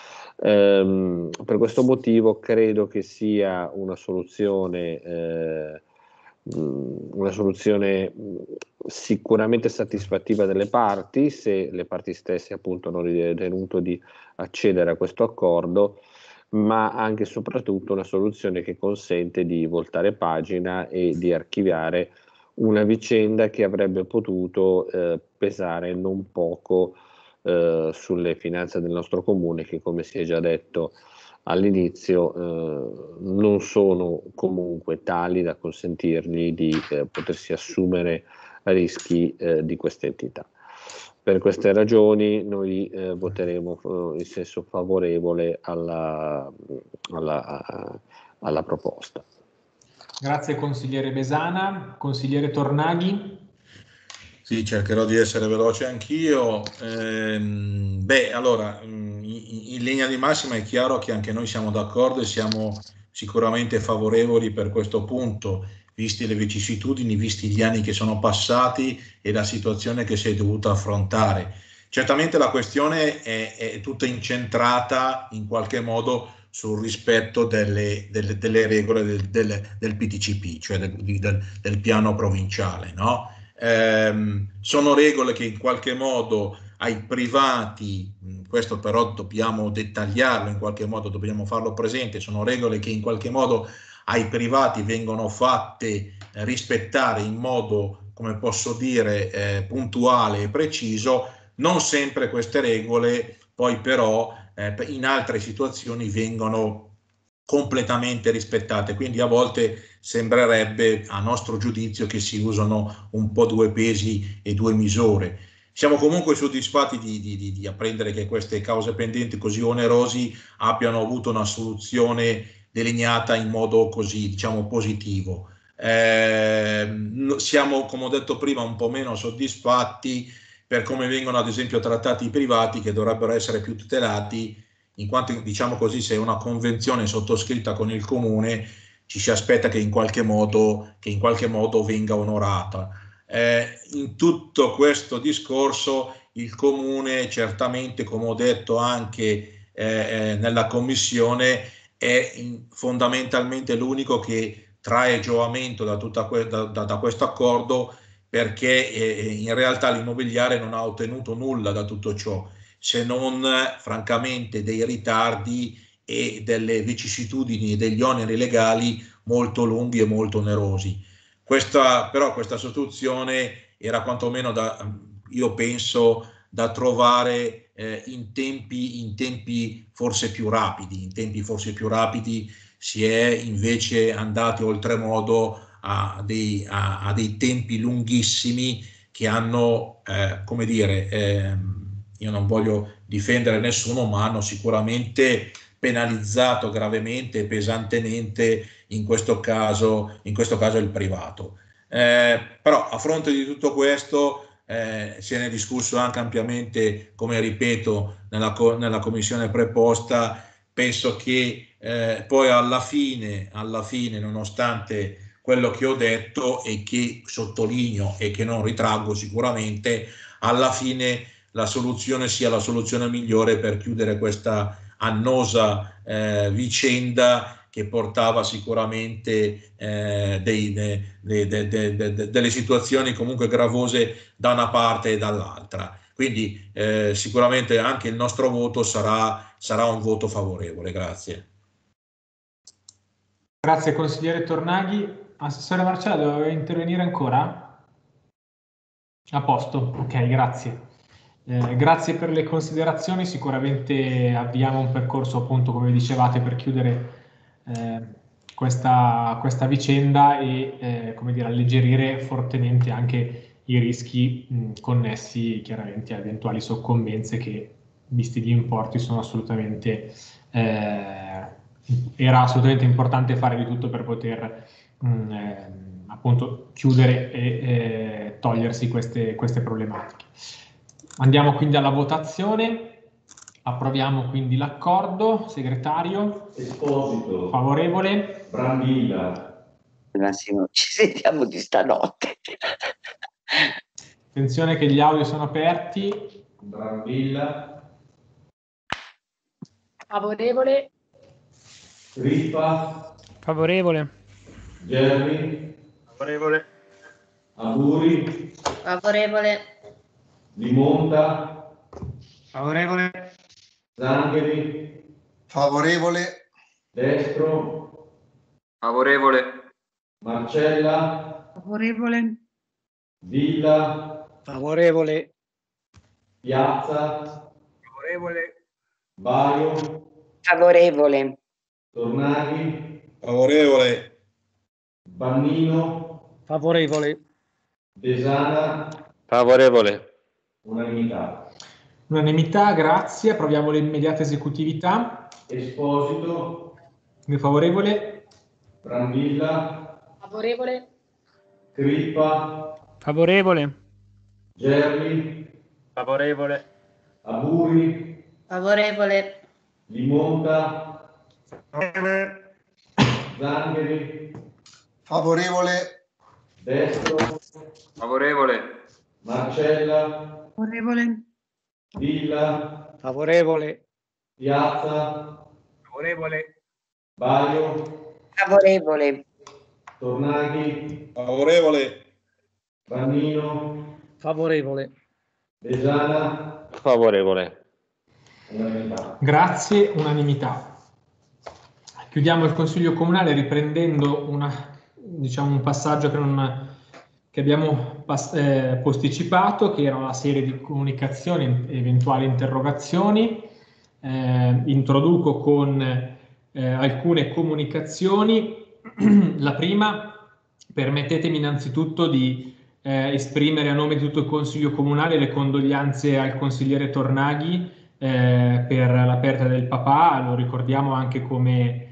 Um, per questo motivo credo che sia una soluzione eh, una soluzione sicuramente soddisfattiva delle parti, se le parti stesse appunto hanno ritenuto di accedere a questo accordo, ma anche e soprattutto una soluzione che consente di voltare pagina e di archiviare una vicenda che avrebbe potuto eh, pesare non poco eh, sulle finanze del nostro comune, che, come si è già detto, all'inizio eh, non sono comunque tali da consentirgli di eh, potersi assumere rischi eh, di questa entità. Per queste ragioni noi eh, voteremo eh, in senso favorevole alla, alla, alla proposta. Grazie consigliere Besana. Consigliere Tornaghi. Sì, cercherò di essere veloce anch'io. Ehm, beh, allora, in, in linea di massima è chiaro che anche noi siamo d'accordo e siamo sicuramente favorevoli per questo punto, visti le vicissitudini, visti gli anni che sono passati e la situazione che si è dovuta affrontare. Certamente la questione è, è tutta incentrata in qualche modo sul rispetto delle, delle, delle regole del, del, del P T C P, cioè del, del, del piano provinciale, no? Eh, sono regole che in qualche modo ai privati, questo però dobbiamo dettagliarlo, in qualche modo dobbiamo farlo presente, sono regole che in qualche modo ai privati vengono fatte rispettare in modo, come posso dire, eh, puntuale e preciso. Non sempre queste regole poi però eh, in altre situazioni vengono completamente rispettate, quindi a volte sembrerebbe, a nostro giudizio, che si usano un po' due pesi e due misure. Siamo comunque soddisfatti di, di, di apprendere che queste cause pendenti così onerosi abbiano avuto una soluzione delineata in modo così, diciamo, positivo. Eh, siamo, come ho detto prima, un po' meno soddisfatti per come vengono ad esempio trattati i privati, che dovrebbero essere più tutelati, in quanto, diciamo così, se è una convenzione sottoscritta con il comune ci si aspetta che in qualche modo, che in qualche modo venga onorata. Eh, in tutto questo discorso il comune certamente, come ho detto anche eh, nella commissione, è in, fondamentalmente l'unico che trae giovamento da, tutta que- da, da, da questo accordo, perché eh, in realtà l'immobiliare non ha ottenuto nulla da tutto ciò, se non francamente dei ritardi e delle vicissitudini e degli oneri legali molto lunghi e molto onerosi. Questa, però questa soluzione era quantomeno da, io penso, da trovare eh, in tempi, in tempi forse più rapidi. In tempi forse più rapidi si è invece andati oltremodo a dei, a, a dei tempi lunghissimi che hanno, eh, come dire, eh, io non voglio difendere nessuno, ma hanno sicuramente penalizzato gravemente e pesantemente in questo caso, in questo caso il privato. Eh, però a fronte di tutto questo eh, se ne è discusso anche ampiamente, come ripeto, nella, nella commissione preposta. Penso che eh, poi alla fine, alla fine, nonostante quello che ho detto e che sottolineo e che non ritraggo sicuramente, alla fine la soluzione sia la soluzione migliore per chiudere questa annosa eh, vicenda che portava sicuramente eh, dei, de, de, de, de, de, de, delle situazioni comunque gravose da una parte e dall'altra. Quindi eh, sicuramente anche il nostro voto sarà, sarà un voto favorevole. Grazie. Grazie consigliere Tornaghi. Assessore Marcella, doveva intervenire ancora? A posto, ok, grazie. Eh, grazie per le considerazioni. Sicuramente avviamo un percorso, appunto, come dicevate, per chiudere eh, questa, questa vicenda e eh, come dire, alleggerire fortemente anche i rischi mh, connessi chiaramente a eventuali soccombenze che, visti gli importi, sono assolutamente eh, era assolutamente importante fare di tutto per poter mh, eh, appunto chiudere e eh, togliersi queste, queste problematiche. Andiamo quindi alla votazione. Approviamo quindi l'accordo. Segretario? Esposito. Favorevole? Brambilla. Massimo, ci sentiamo di stanotte. Attenzione che gli audio sono aperti. Brambilla. Favorevole? Rippa. Favorevole. Germi. Favorevole. Aburi. Favorevole. Limonta. Favorevole. Zangheri. Favorevole. Destro. Favorevole. Marcella. Favorevole. Villa. Favorevole. Piazza. Favorevole. Baio. Favorevole. Tornaghi, Favorevole. Bannino, Favorevole. Desana, Favorevole. unanimità. Unanimità, grazie. Approviamo l'immediata esecutività. Esposito, Favorevole. Brambilla, Favorevole. Crippa, Favorevole. Gerli, Favorevole. Aburi, Favorevole. Limonta, Zangheri, Favorevole. Destro, Favorevole. Marcella, Favorevole. Villa, Favorevole. Piazza, Favorevole. Baio, Favorevole. Tornaghi, Favorevole. Bannino, Favorevole. Desana, Favorevole. unanimità. Grazie, unanimità. Chiudiamo il Consiglio Comunale riprendendo una, diciamo, un passaggio che, non, che abbiamo pas- eh, posticipato, che era la serie di comunicazioni e eventuali interrogazioni. Eh, introduco con eh, alcune comunicazioni. La prima, permettetemi innanzitutto di eh, esprimere a nome di tutto il Consiglio Comunale le condoglianze al consigliere Tornaghi eh, per la perdita del papà. Lo ricordiamo anche come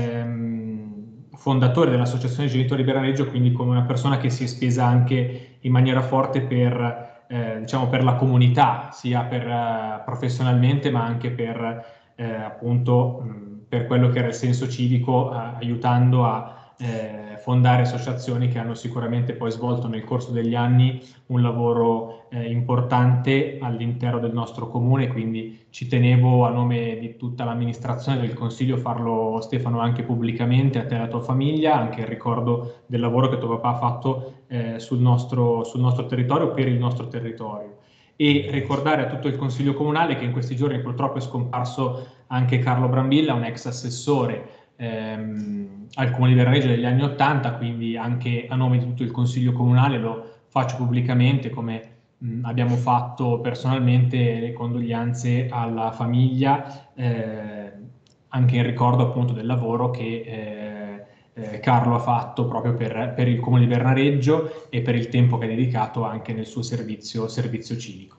ehm, fondatore dell'Associazione Genitori Bernareggio, quindi come una persona che si è spesa anche in maniera forte per, eh, diciamo, per la comunità, sia per, uh, professionalmente ma anche per, eh, appunto, mh, per quello che era il senso civico, uh, aiutando a eh, fondare associazioni che hanno sicuramente poi svolto nel corso degli anni un lavoro eh, importante all'interno del nostro comune. Quindi ci tenevo a nome di tutta l'amministrazione del Consiglio a farlo, Stefano, anche pubblicamente, a te e alla tua famiglia, anche il ricordo del lavoro che tuo papà ha fatto eh, sul, nostro, sul nostro territorio, per il nostro territorio. E ricordare a tutto il Consiglio Comunale che in questi giorni purtroppo è scomparso anche Carlo Brambilla, un ex assessore ehm, al Comune di Bernareggio degli anni Ottanta, quindi anche a nome di tutto il Consiglio Comunale lo faccio pubblicamente, come mh, abbiamo fatto personalmente, le condoglianze alla famiglia, eh, anche in ricordo appunto del lavoro che eh, eh, Carlo ha fatto proprio per, per il Comune di Bernareggio e per il tempo che ha dedicato anche nel suo servizio, servizio civico.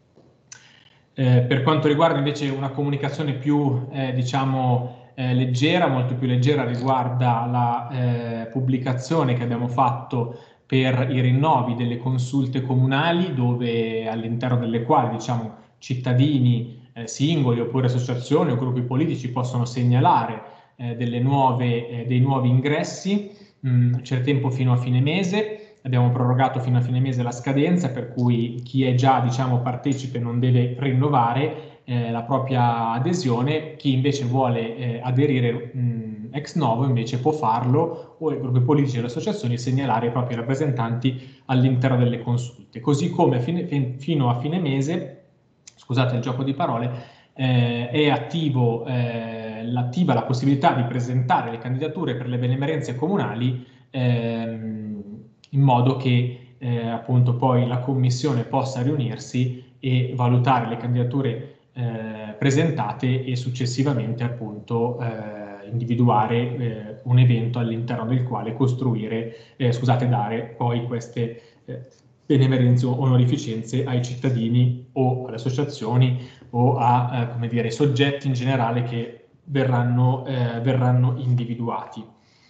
Eh, per quanto riguarda invece una comunicazione più, eh, diciamo, eh, leggera, molto più leggera, riguarda la eh, pubblicazione che abbiamo fatto per i rinnovi delle consulte comunali, dove all'interno delle quali, diciamo, cittadini eh, singoli oppure associazioni o gruppi politici possono segnalare eh, delle nuove, eh, dei nuovi ingressi. Mm, c'è tempo fino a fine mese. Abbiamo prorogato fino a fine mese la scadenza, per cui chi è già, diciamo, partecipe non deve rinnovare eh, la propria adesione. Chi invece vuole eh, aderire mh, ex novo invece può farlo, o i gruppi politici e le associazioni segnalare i propri rappresentanti all'interno delle consulte. Così come a fine, fin, fino a fine mese, scusate il gioco di parole, eh, è attivo, eh, l'attiva la possibilità di presentare le candidature per le benemerenze comunali, ehm, in modo che eh, appunto poi la commissione possa riunirsi e valutare le candidature eh, presentate e successivamente appunto eh, individuare eh, un evento all'interno del quale costruire, eh, scusate, dare poi queste eh, benemerenze o onorificenze ai cittadini o alle associazioni o a eh, come dire, soggetti in generale che verranno, eh, verranno individuati.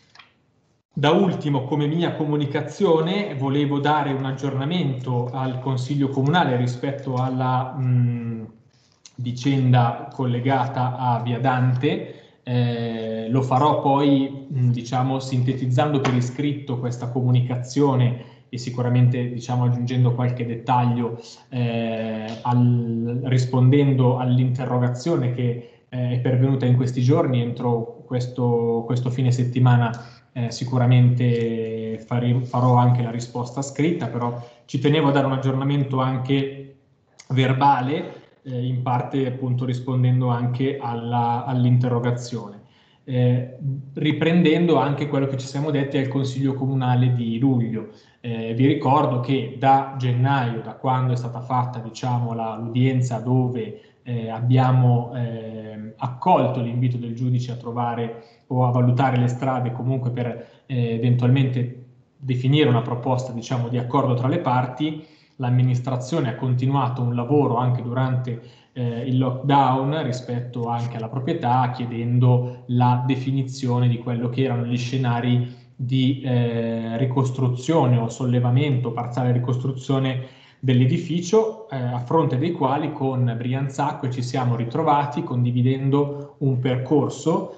Da ultimo, come mia comunicazione, volevo dare un aggiornamento al Consiglio Comunale rispetto alla mh, vicenda collegata a Via Dante. Eh, lo farò poi, mh, diciamo, sintetizzando per iscritto questa comunicazione e sicuramente, diciamo, aggiungendo qualche dettaglio, eh, al, rispondendo all'interrogazione che eh, è pervenuta in questi giorni. Entro questo, questo fine settimana Eh, sicuramente fare, farò anche la risposta scritta, però ci tenevo a dare un aggiornamento anche verbale, eh, in parte appunto rispondendo anche alla, all'interrogazione, eh, riprendendo anche quello che ci siamo detti al Consiglio Comunale di luglio. Eh, vi ricordo che da gennaio, da quando è stata fatta, diciamo, la, l'udienza dove eh, abbiamo eh, accolto l'invito del giudice a trovare o a valutare le strade comunque per eh, eventualmente definire una proposta, diciamo, di accordo tra le parti. L'amministrazione ha continuato un lavoro anche durante eh, il lockdown rispetto anche alla proprietà, chiedendo la definizione di quello che erano gli scenari di eh, ricostruzione o sollevamento, parziale ricostruzione dell'edificio, eh, a fronte dei quali con Brianzacque ci siamo ritrovati condividendo un percorso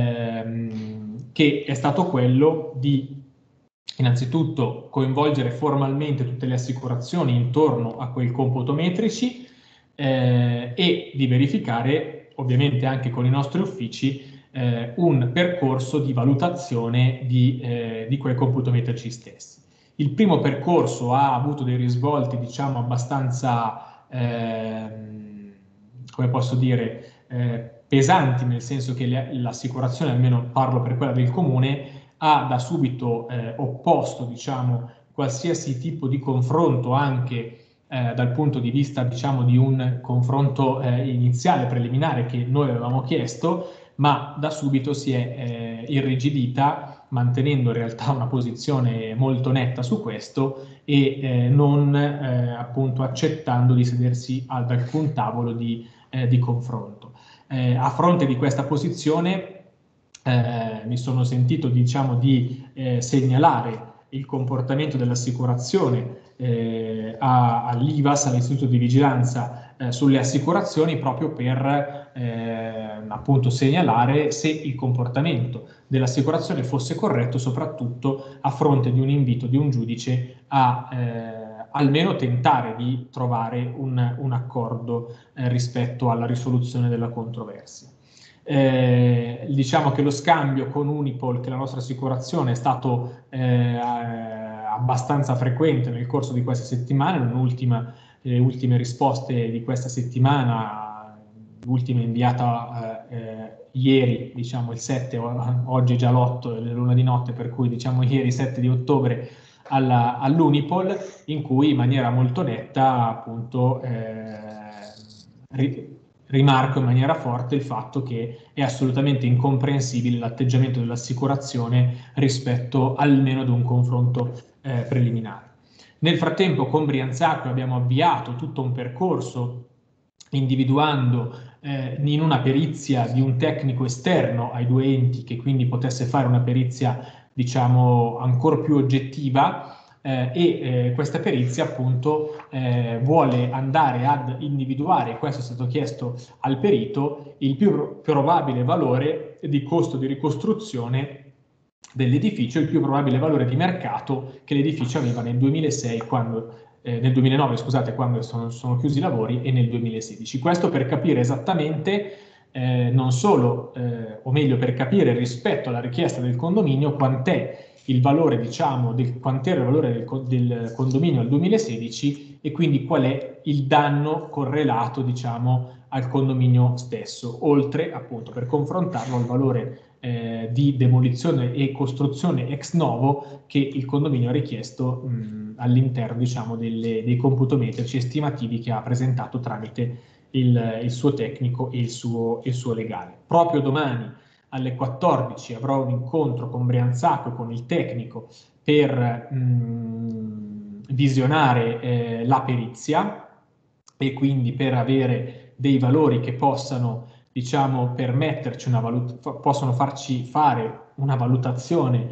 ehm, che è stato quello di innanzitutto coinvolgere formalmente tutte le assicurazioni intorno a quei computometrici eh, e di verificare, ovviamente anche con i nostri uffici, eh, un percorso di valutazione di, eh, di quei computometrici stessi. Il primo percorso ha avuto dei risvolti, diciamo, abbastanza, eh, come posso dire, eh, pesanti, nel senso che l'assicurazione, almeno parlo per quella del comune, ha da subito eh, opposto, diciamo, qualsiasi tipo di confronto, anche eh, dal punto di vista, diciamo, di un confronto eh, iniziale, preliminare, che noi avevamo chiesto, ma da subito si è eh, irrigidita, mantenendo in realtà una posizione molto netta su questo e eh, non eh, appunto accettando di sedersi ad alcun tavolo di, eh, di confronto. Eh, a fronte di questa posizione Eh, mi sono sentito, diciamo, di eh, segnalare il comportamento dell'assicurazione eh, all'I V A S, all'Istituto di Vigilanza eh, sulle Assicurazioni, proprio per eh, appunto segnalare se il comportamento dell'assicurazione fosse corretto, soprattutto a fronte di un invito di un giudice a eh, almeno tentare di trovare un, un accordo eh, rispetto alla risoluzione della controversia. Eh, diciamo che lo scambio con Unipol, che è la nostra assicurazione, è stato eh, abbastanza frequente nel corso di queste settimane. L'ultima, le ultime risposte di questa settimana, l'ultima inviata eh, ieri, diciamo il sette, oggi è già l'otto, è l'una di notte, per cui diciamo ieri sette di ottobre all'Unipol, in cui in maniera molto netta appunto eh, rimarco in maniera forte il fatto che è assolutamente incomprensibile l'atteggiamento dell'assicurazione rispetto almeno ad un confronto eh, preliminare. Nel frattempo con Brianzacque abbiamo avviato tutto un percorso individuando eh, in una perizia di un tecnico esterno ai due enti, che quindi potesse fare una perizia, diciamo, ancora più oggettiva, Eh, e eh, questa perizia appunto eh, vuole andare ad individuare, questo è stato chiesto al perito, il più probabile valore di costo di ricostruzione dell'edificio, il più probabile valore di mercato che l'edificio aveva nel duemilasei, quando, eh, nel duemilanove, scusate, quando sono, sono chiusi i lavori, e nel duemilasedici. Questo per capire esattamente eh, non solo, eh, o meglio per capire rispetto alla richiesta del condominio quant'è il valore, diciamo, del quant'era il valore del, del condominio al duemilasedici e quindi qual è il danno correlato, diciamo, al condominio stesso, oltre appunto per confrontarlo al valore eh, di demolizione e costruzione ex novo che il condominio ha richiesto all'interno, diciamo, delle, dei computometrici estimativi che ha presentato tramite il, il suo tecnico e il suo, il suo legale. Proprio domani alle quattordici avrò un incontro con Brianzacque, con il tecnico, per mh, visionare eh, la perizia e quindi per avere dei valori che possano, diciamo, permetterci una valut- possono farci fare una valutazione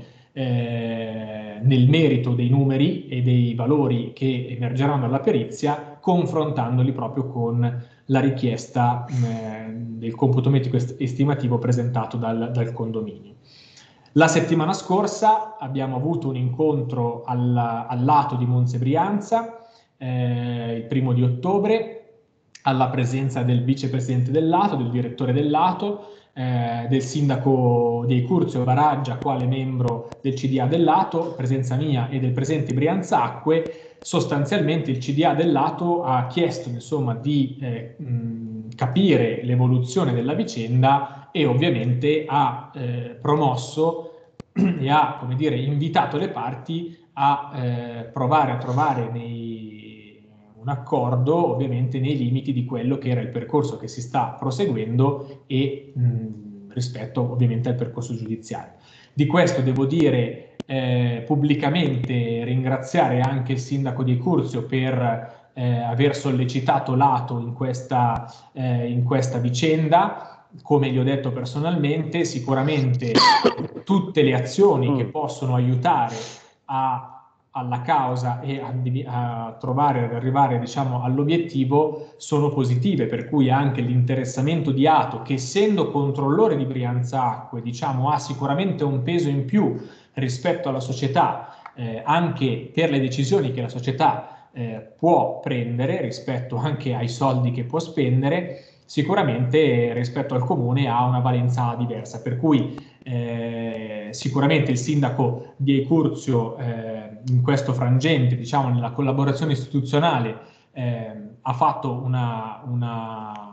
eh, nel merito dei numeri e dei valori che emergeranno dalla perizia, confrontandoli proprio con la richiesta eh, del computo metrico est- estimativo presentato dal, dal condominio. La settimana scorsa abbiamo avuto un incontro al, al lato di Monza Brianza, eh, il primo di ottobre, alla presenza del vicepresidente del lato, del direttore del lato, eh, del sindaco di Curzio Baraggia, quale membro del C D A del lato, presenza mia e del presidente Brianzacque. Sostanzialmente il C D A del lato ha chiesto, insomma, di eh, mh, capire l'evoluzione della vicenda e ovviamente ha eh, promosso e ha, come dire, invitato le parti a eh, provare a trovare nei, un accordo ovviamente nei limiti di quello che era il percorso che si sta proseguendo e mh, rispetto ovviamente al percorso giudiziario. Di questo devo dire eh, pubblicamente ringraziare anche il sindaco di Curzio per eh, aver sollecitato l'Ato in questa, eh, in questa vicenda. Come gli ho detto personalmente, sicuramente tutte le azioni che possono aiutare a alla causa e a, a trovare, ad arrivare diciamo all'obiettivo sono positive, per cui anche l'interessamento di Ato, che essendo controllore di Brianza Acque diciamo ha sicuramente un peso in più rispetto alla società, eh, anche per le decisioni che la società eh, può prendere rispetto anche ai soldi che può spendere, sicuramente rispetto al comune ha una valenza diversa, per cui eh, sicuramente il sindaco di Curzio eh, in questo frangente, diciamo nella collaborazione istituzionale, eh, ha fatto una, una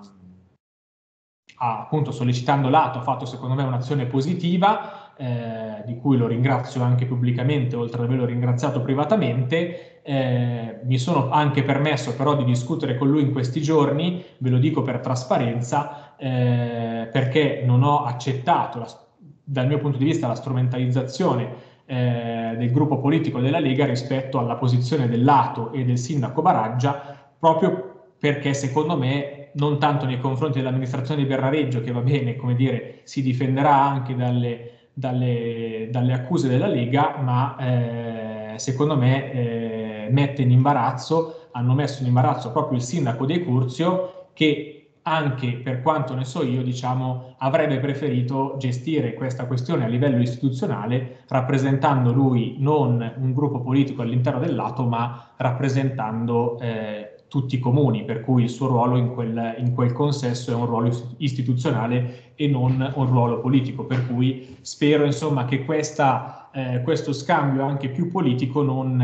ha, appunto sollecitando l'Ato, ha fatto secondo me un'azione positiva, eh, di cui lo ringrazio anche pubblicamente, oltre ad averlo ringraziato privatamente. Eh, mi sono anche permesso però di discutere con lui in questi giorni, ve lo dico per trasparenza, eh, perché non ho accettato la, dal mio punto di vista la strumentalizzazione eh, del gruppo politico della Lega rispetto alla posizione dell'Ato e del sindaco Baraggia, proprio perché secondo me non tanto nei confronti dell'amministrazione di Berrareggio, che va bene, come dire, si difenderà anche dalle, dalle, dalle accuse della Lega, ma eh, secondo me eh, mette in imbarazzo, hanno messo in imbarazzo proprio il sindaco di Curzio, che anche per quanto ne so io, diciamo, avrebbe preferito gestire questa questione a livello istituzionale, rappresentando lui non un gruppo politico all'interno dell'Ato, ma rappresentando eh, tutti i comuni, per cui il suo ruolo in quel, in quel consesso è un ruolo istituzionale e non un ruolo politico, per cui spero insomma che questa, eh, questo scambio anche più politico non,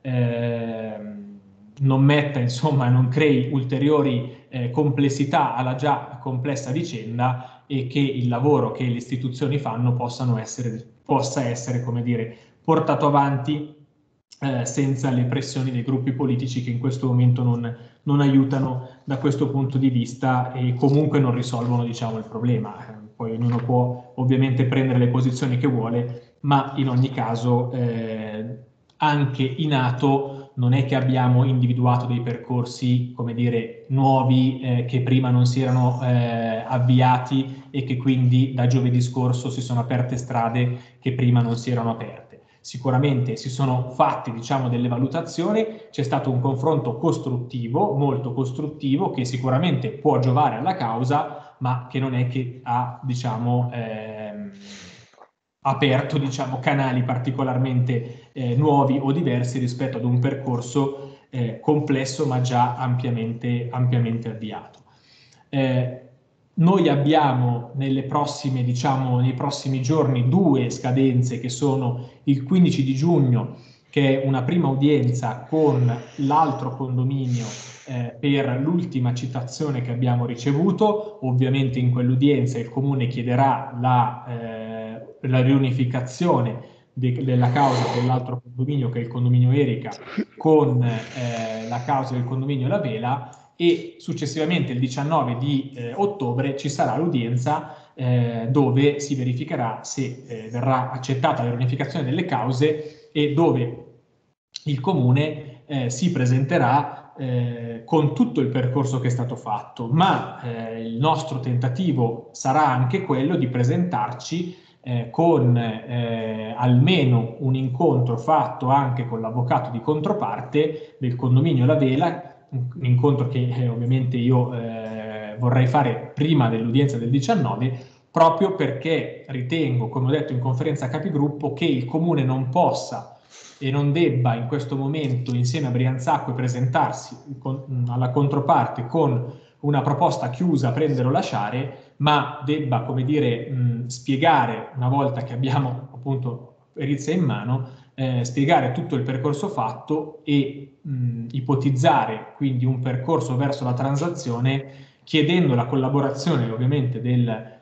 eh, non metta, insomma, non crei ulteriori eh, complessità alla già complessa vicenda e che il lavoro che le istituzioni fanno possano essere, possa essere, come dire, portato avanti Eh, senza le pressioni dei gruppi politici che in questo momento non, non aiutano da questo punto di vista e comunque non risolvono, diciamo, il problema. Eh, poi ognuno può ovviamente prendere le posizioni che vuole, ma in ogni caso eh, anche in Ato non è che abbiamo individuato dei percorsi, come dire, nuovi eh, che prima non si erano eh, avviati e che quindi da giovedì scorso si sono aperte strade che prima non si erano aperte. Sicuramente si sono fatte, diciamo, delle valutazioni, c'è stato un confronto costruttivo, molto costruttivo, che sicuramente può giovare alla causa, ma che non è che ha, diciamo, ehm, aperto, diciamo, canali particolarmente eh, nuovi o diversi rispetto ad un percorso eh, complesso ma già ampiamente, ampiamente avviato. Eh, Noi abbiamo nelle prossime, diciamo, nei prossimi giorni due scadenze che sono il quindici di giugno, che è una prima udienza con l'altro condominio eh, per l'ultima citazione che abbiamo ricevuto. Ovviamente in quell'udienza il Comune chiederà la, eh, la riunificazione de- della causa dell'altro condominio, che è il condominio Erica, con eh, la causa del condominio La Vela, e successivamente il diciannove di eh, ottobre ci sarà l'udienza eh, dove si verificherà se eh, verrà accettata la riunificazione delle cause e dove il Comune eh, si presenterà eh, con tutto il percorso che è stato fatto, ma eh, il nostro tentativo sarà anche quello di presentarci eh, con eh, almeno un incontro fatto anche con l'avvocato di controparte del condominio La Vela, un incontro che eh, ovviamente io eh, vorrei fare prima dell'udienza del diciannove, proprio perché ritengo, come ho detto in conferenza capigruppo, che il Comune non possa e non debba in questo momento insieme a Brianzacque presentarsi con, alla controparte con una proposta chiusa, prendere o lasciare, ma debba, come dire, mh, spiegare, una volta che abbiamo appunto perizia in mano, Eh, spiegare tutto il percorso fatto e mh, ipotizzare quindi un percorso verso la transazione, chiedendo la collaborazione ovviamente del,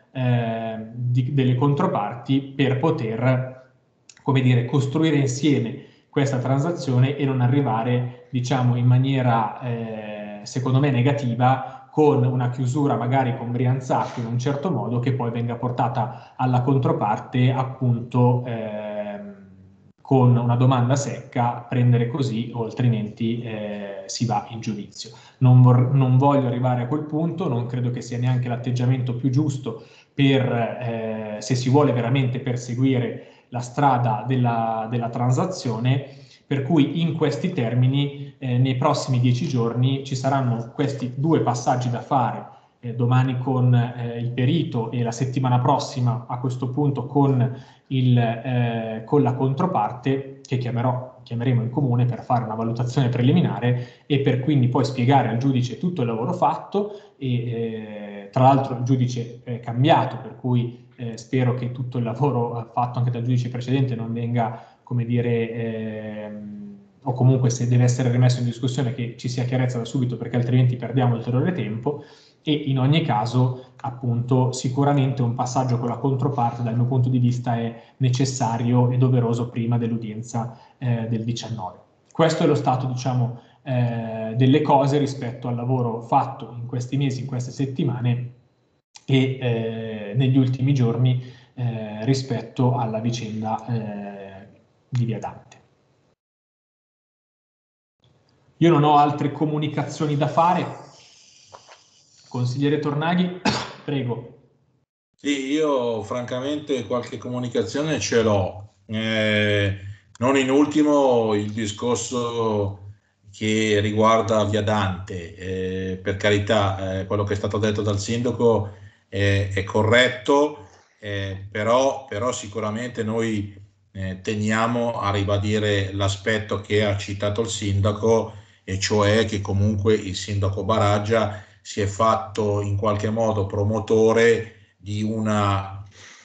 eh, di, delle controparti per poter, come dire, costruire insieme questa transazione e non arrivare, diciamo in maniera eh, secondo me negativa, con una chiusura magari con Brianzacco in un certo modo, che poi venga portata alla controparte appunto eh, con una domanda secca, prendere così o altrimenti eh, si va in giudizio. Non, vor- non voglio arrivare a quel punto, non credo che sia neanche l'atteggiamento più giusto per, eh, se si vuole veramente perseguire la strada della, della transazione, per cui in questi termini eh, nei prossimi dieci giorni ci saranno questi due passaggi da fare, eh, domani con eh, il perito e la settimana prossima a questo punto con, il, eh, con la controparte, che chiamerò, chiameremo in comune per fare una valutazione preliminare e per quindi poi spiegare al giudice tutto il lavoro fatto e eh, tra l'altro il giudice è cambiato, per cui eh, spero che tutto il lavoro fatto anche dal giudice precedente non venga, come dire, ehm, o comunque se deve essere rimesso in discussione che ci sia chiarezza da subito, perché altrimenti perdiamo ulteriore tempo. E in ogni caso, appunto, sicuramente un passaggio con la controparte dal mio punto di vista è necessario e doveroso prima dell'udienza eh, del diciannove. Questo è lo stato, diciamo, eh, delle cose rispetto al lavoro fatto in questi mesi, in queste settimane e eh, negli ultimi giorni eh, rispetto alla vicenda eh, di Via Dante. Io non ho altre comunicazioni da fare. Consigliere Tornaghi, prego. Sì, io francamente qualche comunicazione ce l'ho. Eh, non in ultimo il discorso che riguarda Via Dante. Eh, per carità, eh, quello che è stato detto dal sindaco è, è corretto, eh, però, però sicuramente noi eh, teniamo a ribadire l'aspetto che ha citato il sindaco, e cioè che comunque il sindaco Baraggia si è fatto in qualche modo promotore di una,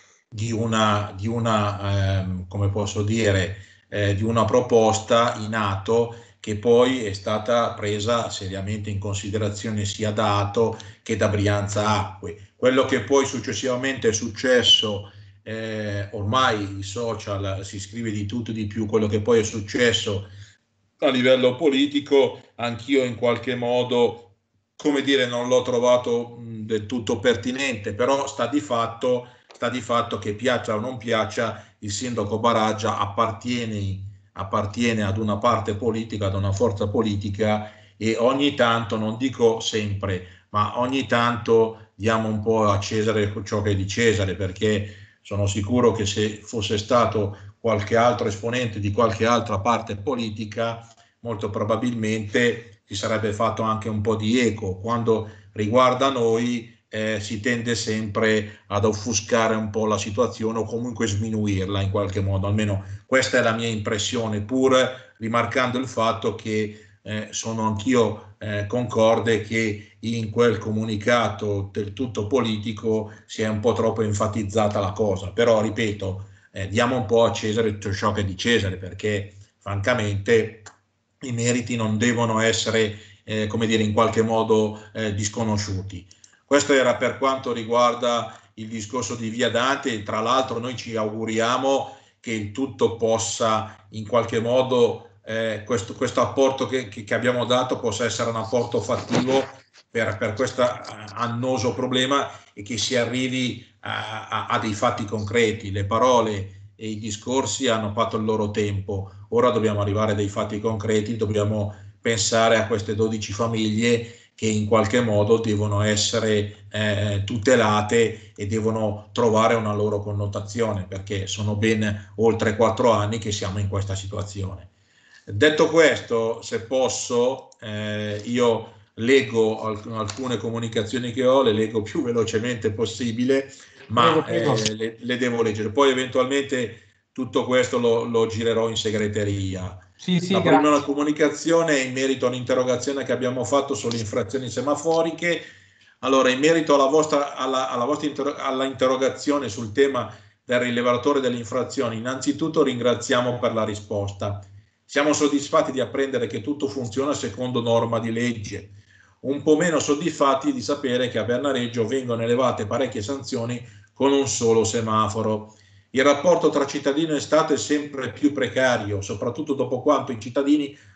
di una, di una ehm, come posso dire, eh, di una proposta in atto che poi è stata presa seriamente in considerazione sia da Ato che da Brianza Acque. Quello che poi successivamente è successo, eh, ormai i social si scrive di tutto e di più, quello che poi è successo a livello politico, anch'io in qualche modo, come dire, non l'ho trovato mh, del tutto pertinente, però sta di fatto, sta di fatto che piaccia o non piaccia, il sindaco Baraggia appartiene, appartiene ad una parte politica, ad una forza politica, e ogni tanto, non dico sempre, ma ogni tanto diamo un po' a Cesare ciò che è di Cesare, perché sono sicuro che se fosse stato qualche altro esponente di qualche altra parte politica, molto probabilmente si sarebbe fatto anche un po' di eco. Quando riguarda noi eh, si tende sempre ad offuscare un po' la situazione o comunque sminuirla in qualche modo, almeno questa è la mia impressione, pur rimarcando il fatto che eh, sono anch'io eh, concorde che in quel comunicato del tutto politico si è un po' troppo enfatizzata la cosa, però ripeto, eh, diamo un po' a Cesare ciò che è di Cesare, perché francamente i meriti non devono essere, eh, come dire, in qualche modo eh, disconosciuti. Questo era per quanto riguarda il discorso di Via Dante. Tra l'altro noi ci auguriamo che il tutto possa in qualche modo, eh, questo, questo apporto che, che abbiamo dato possa essere un apporto fattivo per, per questo annoso problema e che si arrivi a, a, a dei fatti concreti. Le parole e i discorsi hanno fatto il loro tempo, ora dobbiamo arrivare a dei fatti concreti, dobbiamo pensare a queste dodici famiglie che in qualche modo devono essere eh, tutelate e devono trovare una loro connotazione, perché sono ben oltre quattro anni che siamo in questa situazione. Detto questo, se posso, eh, io leggo alc- alcune comunicazioni che ho, le leggo più velocemente possibile, ma prego, prego. Eh, le, le devo leggere. Poi eventualmente tutto questo lo, lo girerò in segreteria. Sì, sì, la prima grazie. comunicazione è in merito a un'interrogazione che abbiamo fatto sulle infrazioni semaforiche. Allora, in merito alla vostra, alla, alla vostra inter- alla interrogazione sul tema del rilevatore delle infrazioni, innanzitutto ringraziamo per la risposta. Siamo soddisfatti di apprendere che tutto funziona secondo norma di legge. Un po' meno soddisfatti di sapere che a Bernareggio vengono elevate parecchie sanzioni con un solo semaforo. Il rapporto tra cittadino e Stato è sempre più precario, soprattutto dopo quanto i cittadini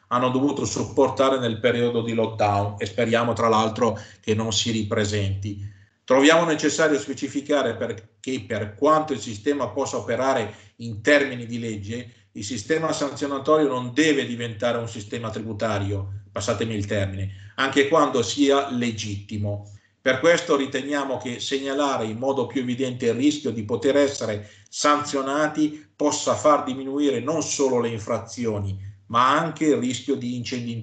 hanno dovuto sopportare nel periodo di lockdown e speriamo tra l'altro che non si ripresenti. Troviamo necessario specificare perché per quanto il sistema possa operare in termini di legge, il sistema sanzionatorio non deve diventare un sistema tributario, passatemi il termine, anche quando sia legittimo. Per questo riteniamo che segnalare in modo più evidente il rischio di poter essere sanzionati possa far diminuire non solo le infrazioni, ma anche il rischio di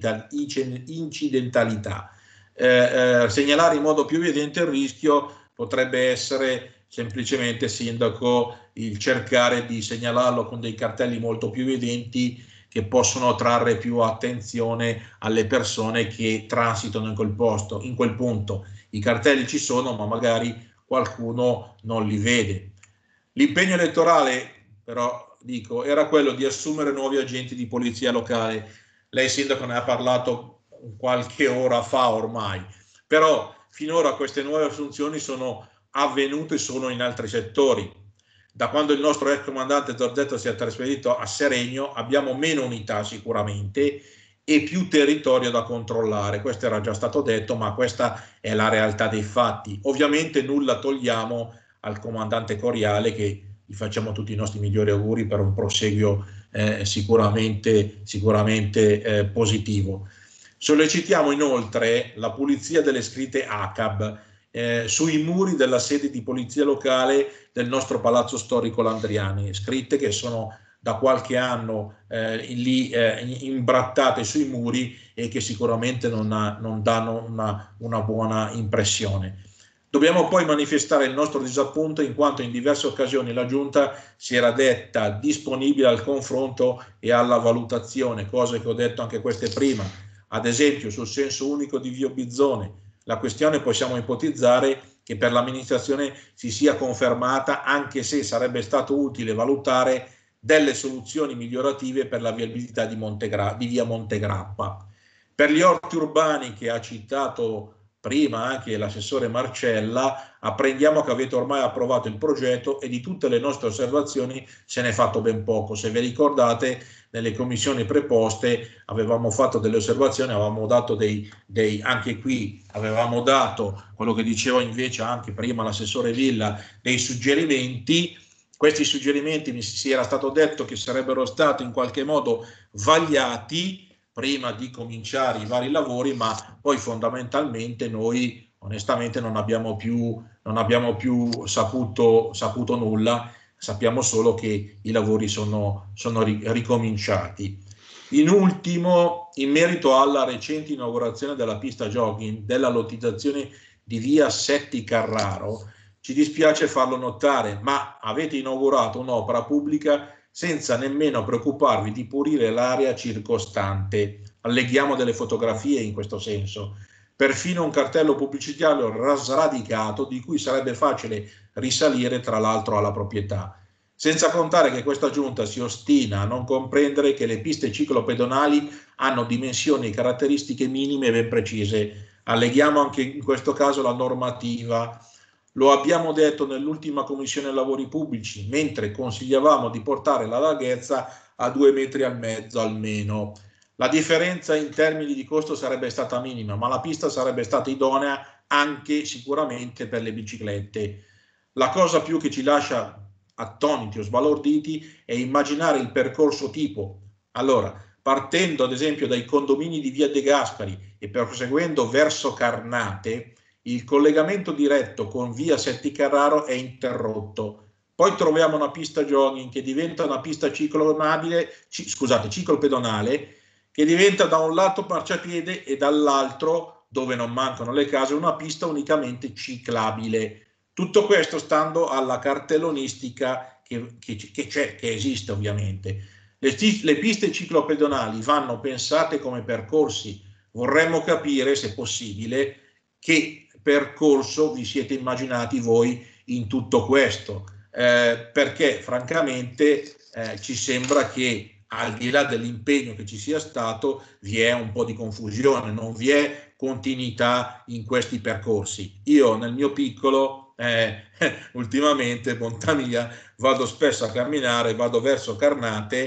incidentalità. Eh, eh, segnalare in modo più evidente il rischio potrebbe essere semplicemente, sindaco, il cercare di segnalarlo con dei cartelli molto più evidenti che possono trarre più attenzione alle persone che transitano in quel posto, in quel punto. I cartelli ci sono, ma magari qualcuno non li vede. L'impegno elettorale, però, dico, era quello di assumere nuovi agenti di polizia locale. Lei, sindaco, ne ha parlato qualche ora fa ormai, però finora queste nuove assunzioni sono avvenute solo in altri settori. Da quando il nostro ex comandante Zorzetto si è trasferito a Seregno abbiamo meno unità sicuramente e più territorio da controllare. Questo era già stato detto, ma questa è la realtà dei fatti. Ovviamente nulla togliamo al comandante Coriale, che gli facciamo tutti i nostri migliori auguri per un proseguio eh, sicuramente, sicuramente eh, positivo. Sollecitiamo inoltre la pulizia delle scritte A C A B eh, sui muri della sede di polizia locale del nostro palazzo storico Landriani, scritte che sono da qualche anno eh, lì eh, imbrattate sui muri e che sicuramente non, ha, non danno una, una buona impressione. Dobbiamo poi manifestare il nostro disappunto in quanto in diverse occasioni la Giunta si era detta disponibile al confronto e alla valutazione, cose che ho detto anche queste prima, ad esempio sul senso unico di Via Bizzone. La questione possiamo ipotizzare che per l'amministrazione si sia confermata, anche se sarebbe stato utile valutare delle soluzioni migliorative per la viabilità di, Montegra- di via Montegrappa. Per gli orti urbani che ha citato prima anche l'assessore Marcella, apprendiamo che avete ormai approvato il progetto e di tutte le nostre osservazioni se ne è fatto ben poco. Se vi ricordate, nelle commissioni preposte avevamo fatto delle osservazioni, avevamo dato dei, dei anche qui avevamo dato quello che diceva invece anche prima l'assessore Villa, dei suggerimenti. Questi suggerimenti mi si era stato detto che sarebbero stati in qualche modo vagliati prima di cominciare i vari lavori, ma poi fondamentalmente noi onestamente non abbiamo più, non abbiamo più saputo, saputo nulla, sappiamo solo che i lavori sono, sono ricominciati. In ultimo, in merito alla recente inaugurazione della pista jogging della lottizzazione di via Setti Carraro, ci dispiace farlo notare, ma avete inaugurato un'opera pubblica senza nemmeno preoccuparvi di pulire l'area circostante. Alleghiamo delle fotografie in questo senso. Perfino un cartello pubblicitario sradicato di cui sarebbe facile risalire tra l'altro alla proprietà. Senza contare che questa giunta si ostina a non comprendere che le piste ciclopedonali hanno dimensioni e caratteristiche minime ben precise. Alleghiamo anche in questo caso la normativa. Lo abbiamo detto nell'ultima commissione lavori pubblici, mentre consigliavamo di portare la larghezza a due metri e mezzo almeno. La differenza in termini di costo sarebbe stata minima, ma la pista sarebbe stata idonea anche sicuramente per le biciclette. La cosa più che ci lascia attoniti o sbalorditi è immaginare il percorso tipo. Allora, partendo ad esempio dai condomini di via De Gasperi e proseguendo verso Carnate, il collegamento diretto con via Setti Carraro è interrotto. Poi troviamo una pista jogging che diventa una pista ciclopedonale, scusate, ciclopedonale, che diventa da un lato marciapiede e dall'altro, dove non mancano le case, una pista unicamente ciclabile. Tutto questo stando alla cartellonistica che, che, che c'è, che esiste ovviamente. Le, le piste ciclopedonali vanno pensate come percorsi. Vorremmo capire, se possibile, che percorso vi siete immaginati voi in tutto questo, eh, perché francamente eh, ci sembra che al di là dell'impegno che ci sia stato vi è un po' di confusione, non vi è continuità in questi percorsi. Io nel mio piccolo eh, ultimamente, bontà mia, vado spesso a camminare, vado verso Carnate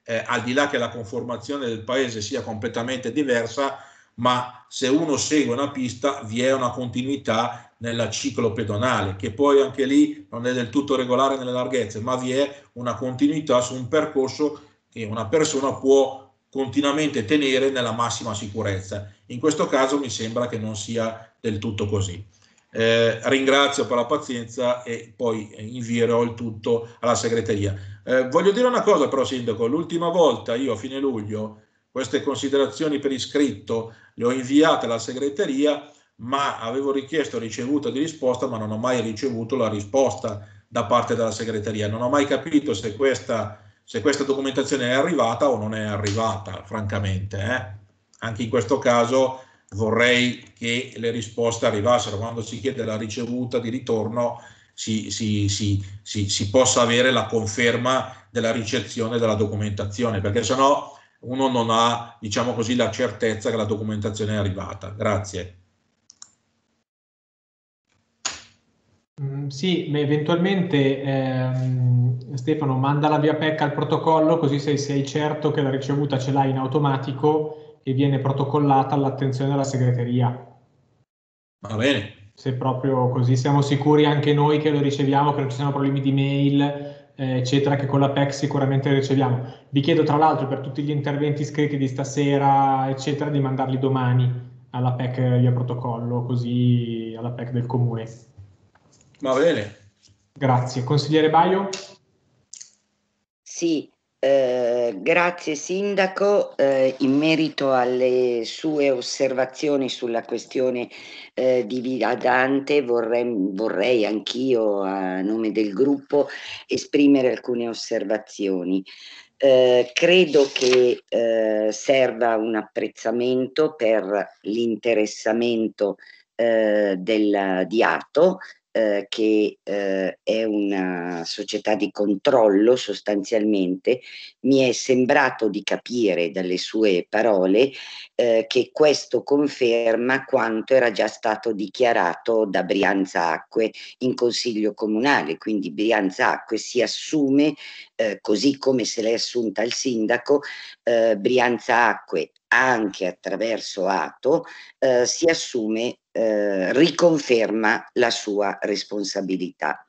eh, al di là che la conformazione del paese sia completamente diversa, ma se uno segue una pista vi è una continuità nella ciclo pedonale, che poi anche lì non è del tutto regolare nelle larghezze, ma vi è una continuità su un percorso che una persona può continuamente tenere nella massima sicurezza. In questo caso mi sembra che non sia del tutto così. Eh, ringrazio per la pazienza e poi invierò il tutto alla segreteria. Eh, voglio dire una cosa però, Sindaco, l'ultima volta io a fine luglio queste considerazioni per iscritto le ho inviate alla segreteria, ma avevo richiesto ricevuta di risposta, ma non ho mai ricevuto la risposta da parte della segreteria. Non ho mai capito se questa, se questa documentazione è arrivata o non è arrivata, francamente. Eh? Anche in questo caso vorrei che le risposte arrivassero. Quando si chiede la ricevuta di ritorno si, si, si, si, si possa avere la conferma della ricezione della documentazione, perché sennò uno non ha, diciamo così, la certezza che la documentazione è arrivata. Grazie. Mm, sì, ma eventualmente ehm, Stefano manda la via P E C al protocollo, così sei, sei certo che la ricevuta ce l'hai in automatico e viene protocollata all'attenzione della segreteria. Va bene. Se proprio così siamo sicuri anche noi che lo riceviamo, che non ci siano problemi di mail, eh, eccetera, che con la P E C sicuramente lo riceviamo. Vi chiedo tra l'altro per tutti gli interventi scritti di stasera, eccetera, di mandarli domani alla P E C via protocollo, così alla P E C del comune. Va bene. Grazie. Consigliere Baio? Sì, eh, grazie Sindaco. Eh, in merito alle sue osservazioni sulla questione eh, di Via Dante, vorrei, vorrei anch'io a nome del gruppo esprimere alcune osservazioni. Eh, credo che eh, serva un apprezzamento per l'interessamento eh, del, di Ato, Eh, che eh, è una società di controllo sostanzialmente. Mi è sembrato di capire dalle sue parole eh, che questo conferma quanto era già stato dichiarato da Brianza Acque in Consiglio Comunale, quindi Brianza Acque si assume, eh, così come se l'è assunta il sindaco, eh, Brianza Acque anche attraverso Ato eh, si assume Eh, riconferma la sua responsabilità.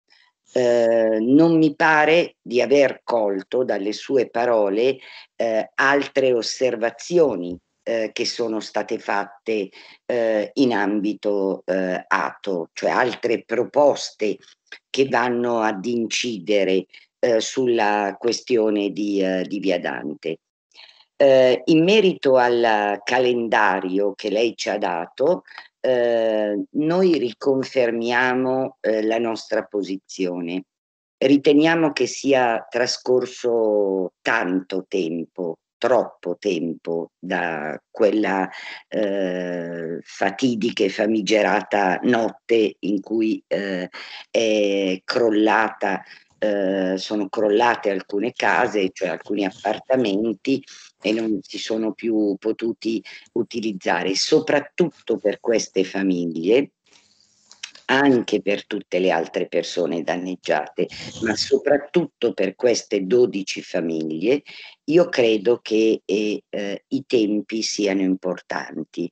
Eh, non mi pare di aver colto dalle sue parole eh, altre osservazioni eh, che sono state fatte eh, in ambito eh, Ato, cioè altre proposte che vanno ad incidere eh, sulla questione di, eh, di Via Dante. Eh, in merito al calendario che lei ci ha dato, eh, noi riconfermiamo eh, la nostra posizione. Riteniamo che sia trascorso tanto tempo, troppo tempo, da quella eh, fatidica e famigerata notte in cui eh, è crollata, eh, sono crollate alcune case, cioè alcuni appartamenti, e non si sono più potuti utilizzare, soprattutto per queste famiglie, anche per tutte le altre persone danneggiate, ma soprattutto per queste dodici famiglie. Io credo che eh, eh, i tempi siano importanti.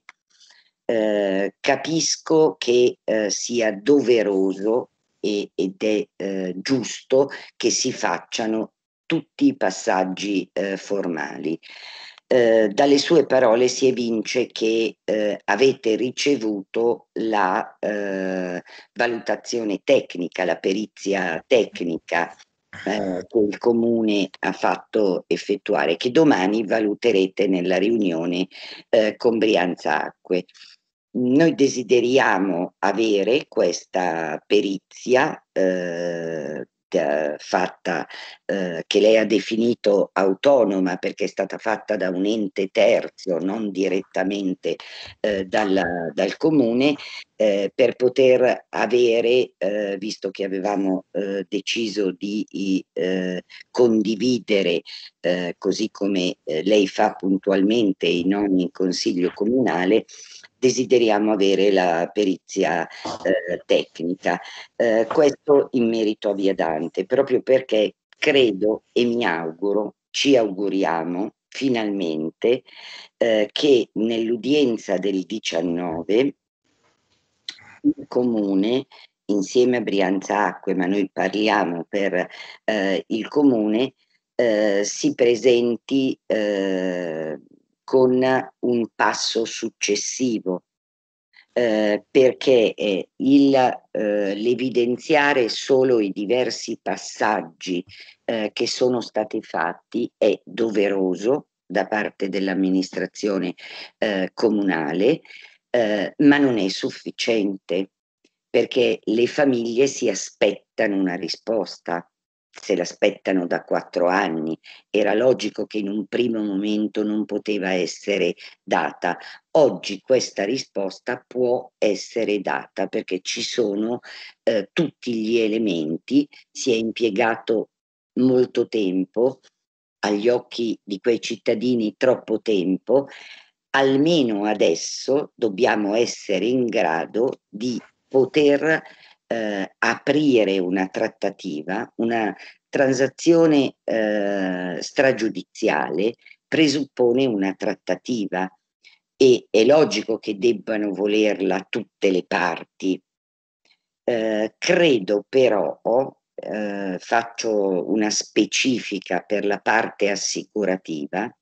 Eh, capisco che eh, sia doveroso e, ed è eh, giusto che si facciano tutti i passaggi eh, formali. Eh, dalle sue parole si evince che eh, avete ricevuto la eh, valutazione tecnica, la perizia tecnica eh, che il Comune ha fatto effettuare, che domani valuterete nella riunione eh, con Brianza Acque. Noi desideriamo avere questa perizia eh, fatta, eh, che lei ha definito autonoma perché è stata fatta da un ente terzo, non direttamente eh, dal, dal comune, eh, per poter avere, eh, visto che avevamo eh, deciso di eh, condividere, eh, così come eh, lei fa puntualmente in ogni consiglio comunale, desideriamo avere la perizia eh, tecnica. Eh, questo in merito a Via Dante, proprio perché credo e mi auguro ci auguriamo finalmente eh, che nell'udienza del diciannove il Comune, insieme a Brianza Acque, ma noi parliamo per eh, il Comune, eh, si presenti eh, con un passo successivo, eh, perché eh, il, eh, l'evidenziare solo i diversi passaggi eh, che sono stati fatti è doveroso da parte dell'amministrazione eh, comunale, eh, ma non è sufficiente, perché le famiglie si aspettano una risposta. Se l'aspettano da quattro anni, era logico che in un primo momento non poteva essere data. Oggi questa risposta può essere data perché ci sono eh, tutti gli elementi, si è impiegato molto tempo, agli occhi di quei cittadini troppo tempo, almeno adesso dobbiamo essere in grado di poter eh, aprire una trattativa, una transazione eh, stragiudiziale presuppone una trattativa e è logico che debbano volerla tutte le parti. Eh, credo però, eh, faccio una specifica per la parte assicurativa,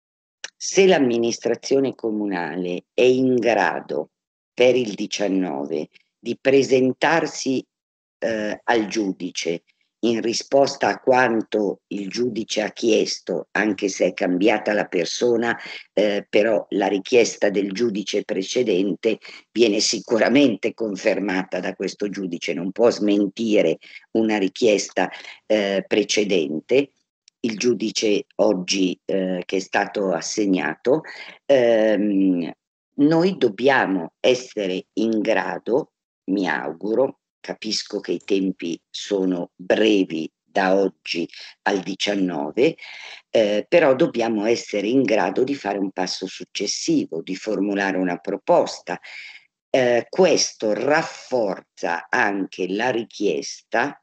se l'amministrazione comunale è in grado per il diciannove di presentarsi eh, al giudice in risposta a quanto il giudice ha chiesto, anche se è cambiata la persona, eh, però la richiesta del giudice precedente viene sicuramente confermata da questo giudice, non può smentire una richiesta eh, precedente. Il giudice oggi eh, che è stato assegnato, ehm, noi dobbiamo essere in grado, mi auguro, capisco che i tempi sono brevi da oggi al diciannove, eh, però dobbiamo essere in grado di fare un passo successivo, di formulare una proposta. Eh, questo rafforza anche la richiesta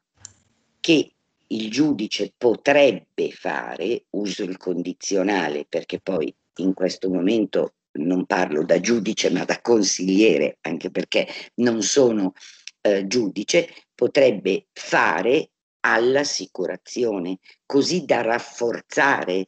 che il giudice potrebbe fare, uso il condizionale perché poi in questo momento non parlo da giudice ma da consigliere, anche perché non sono eh, giudice, potrebbe fare all'assicurazione, così da rafforzare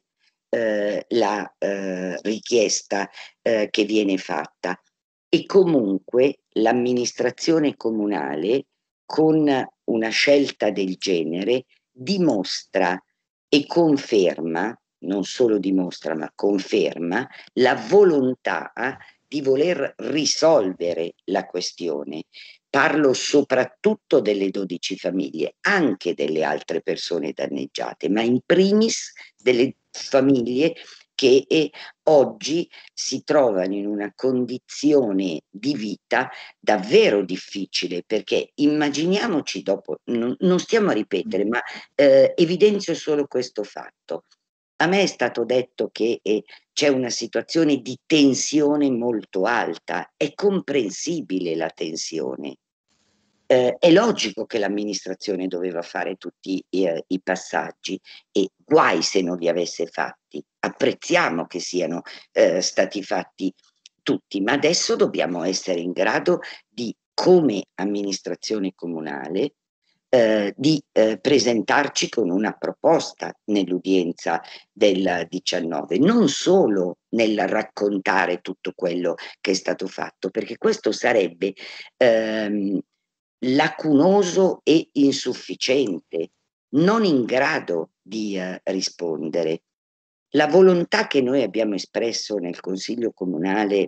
eh, la eh, richiesta eh, che viene fatta. E comunque l'amministrazione comunale, con una scelta del genere, dimostra e conferma, non solo dimostra ma conferma, la volontà di voler risolvere la questione. Parlo soprattutto delle dodici famiglie, anche delle altre persone danneggiate, ma in primis delle famiglie che eh, oggi si trovano in una condizione di vita davvero difficile, perché immaginiamoci dopo, non, non stiamo a ripetere, ma eh, evidenzio solo questo fatto. A me è stato detto che eh, c'è una situazione di tensione molto alta, è comprensibile la tensione. Eh, è logico che l'amministrazione doveva fare tutti eh, i passaggi e guai se non li avesse fatti. Apprezziamo che siano eh, stati fatti tutti, ma adesso dobbiamo essere in grado di, come amministrazione comunale, eh, di eh, presentarci con una proposta nell'udienza del diciannove, non solo nel raccontare tutto quello che è stato fatto, perché questo sarebbe ehm, lacunoso e insufficiente, non in grado di eh, rispondere. La volontà che noi abbiamo espresso nel Consiglio Comunale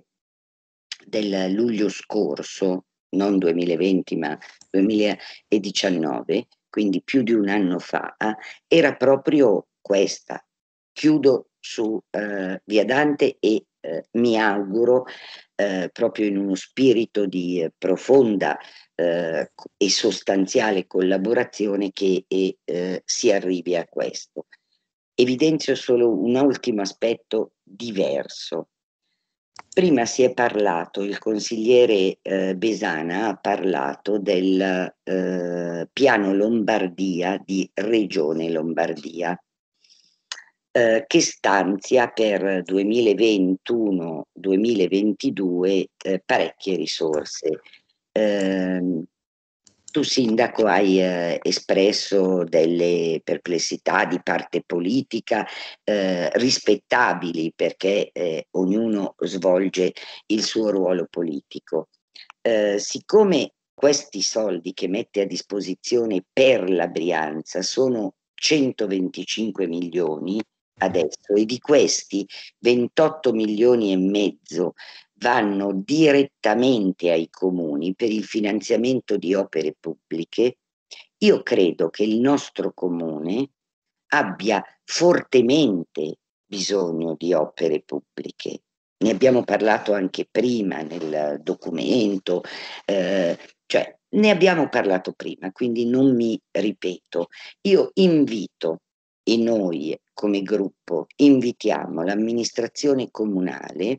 del luglio scorso, non duemilaventi ma duemiladiciannove, quindi più di un anno fa, era proprio questa. Chiudo su eh, Via Dante e eh, mi auguro eh, proprio in uno spirito di eh, profonda eh, e sostanziale collaborazione che eh, eh, si arrivi a questo. Evidenzio solo un ultimo aspetto diverso. Prima si è parlato, il consigliere eh, Besana ha parlato del eh, piano Lombardia di Regione Lombardia. eh, che stanzia per duemilaventuno duemilaventidue eh, parecchie risorse. Eh, tu sindaco hai eh, espresso delle perplessità di parte politica eh, rispettabili, perché eh, ognuno svolge il suo ruolo politico. Eh, siccome questi soldi che mette a disposizione per la Brianza sono centoventicinque milioni adesso, e di questi ventotto milioni e mezzo vanno direttamente ai comuni per il finanziamento di opere pubbliche, io credo che il nostro comune abbia fortemente bisogno di opere pubbliche. Ne abbiamo parlato anche prima nel documento, eh, cioè ne abbiamo parlato prima, quindi non mi ripeto. Io invito, e noi come gruppo invitiamo l'amministrazione comunale,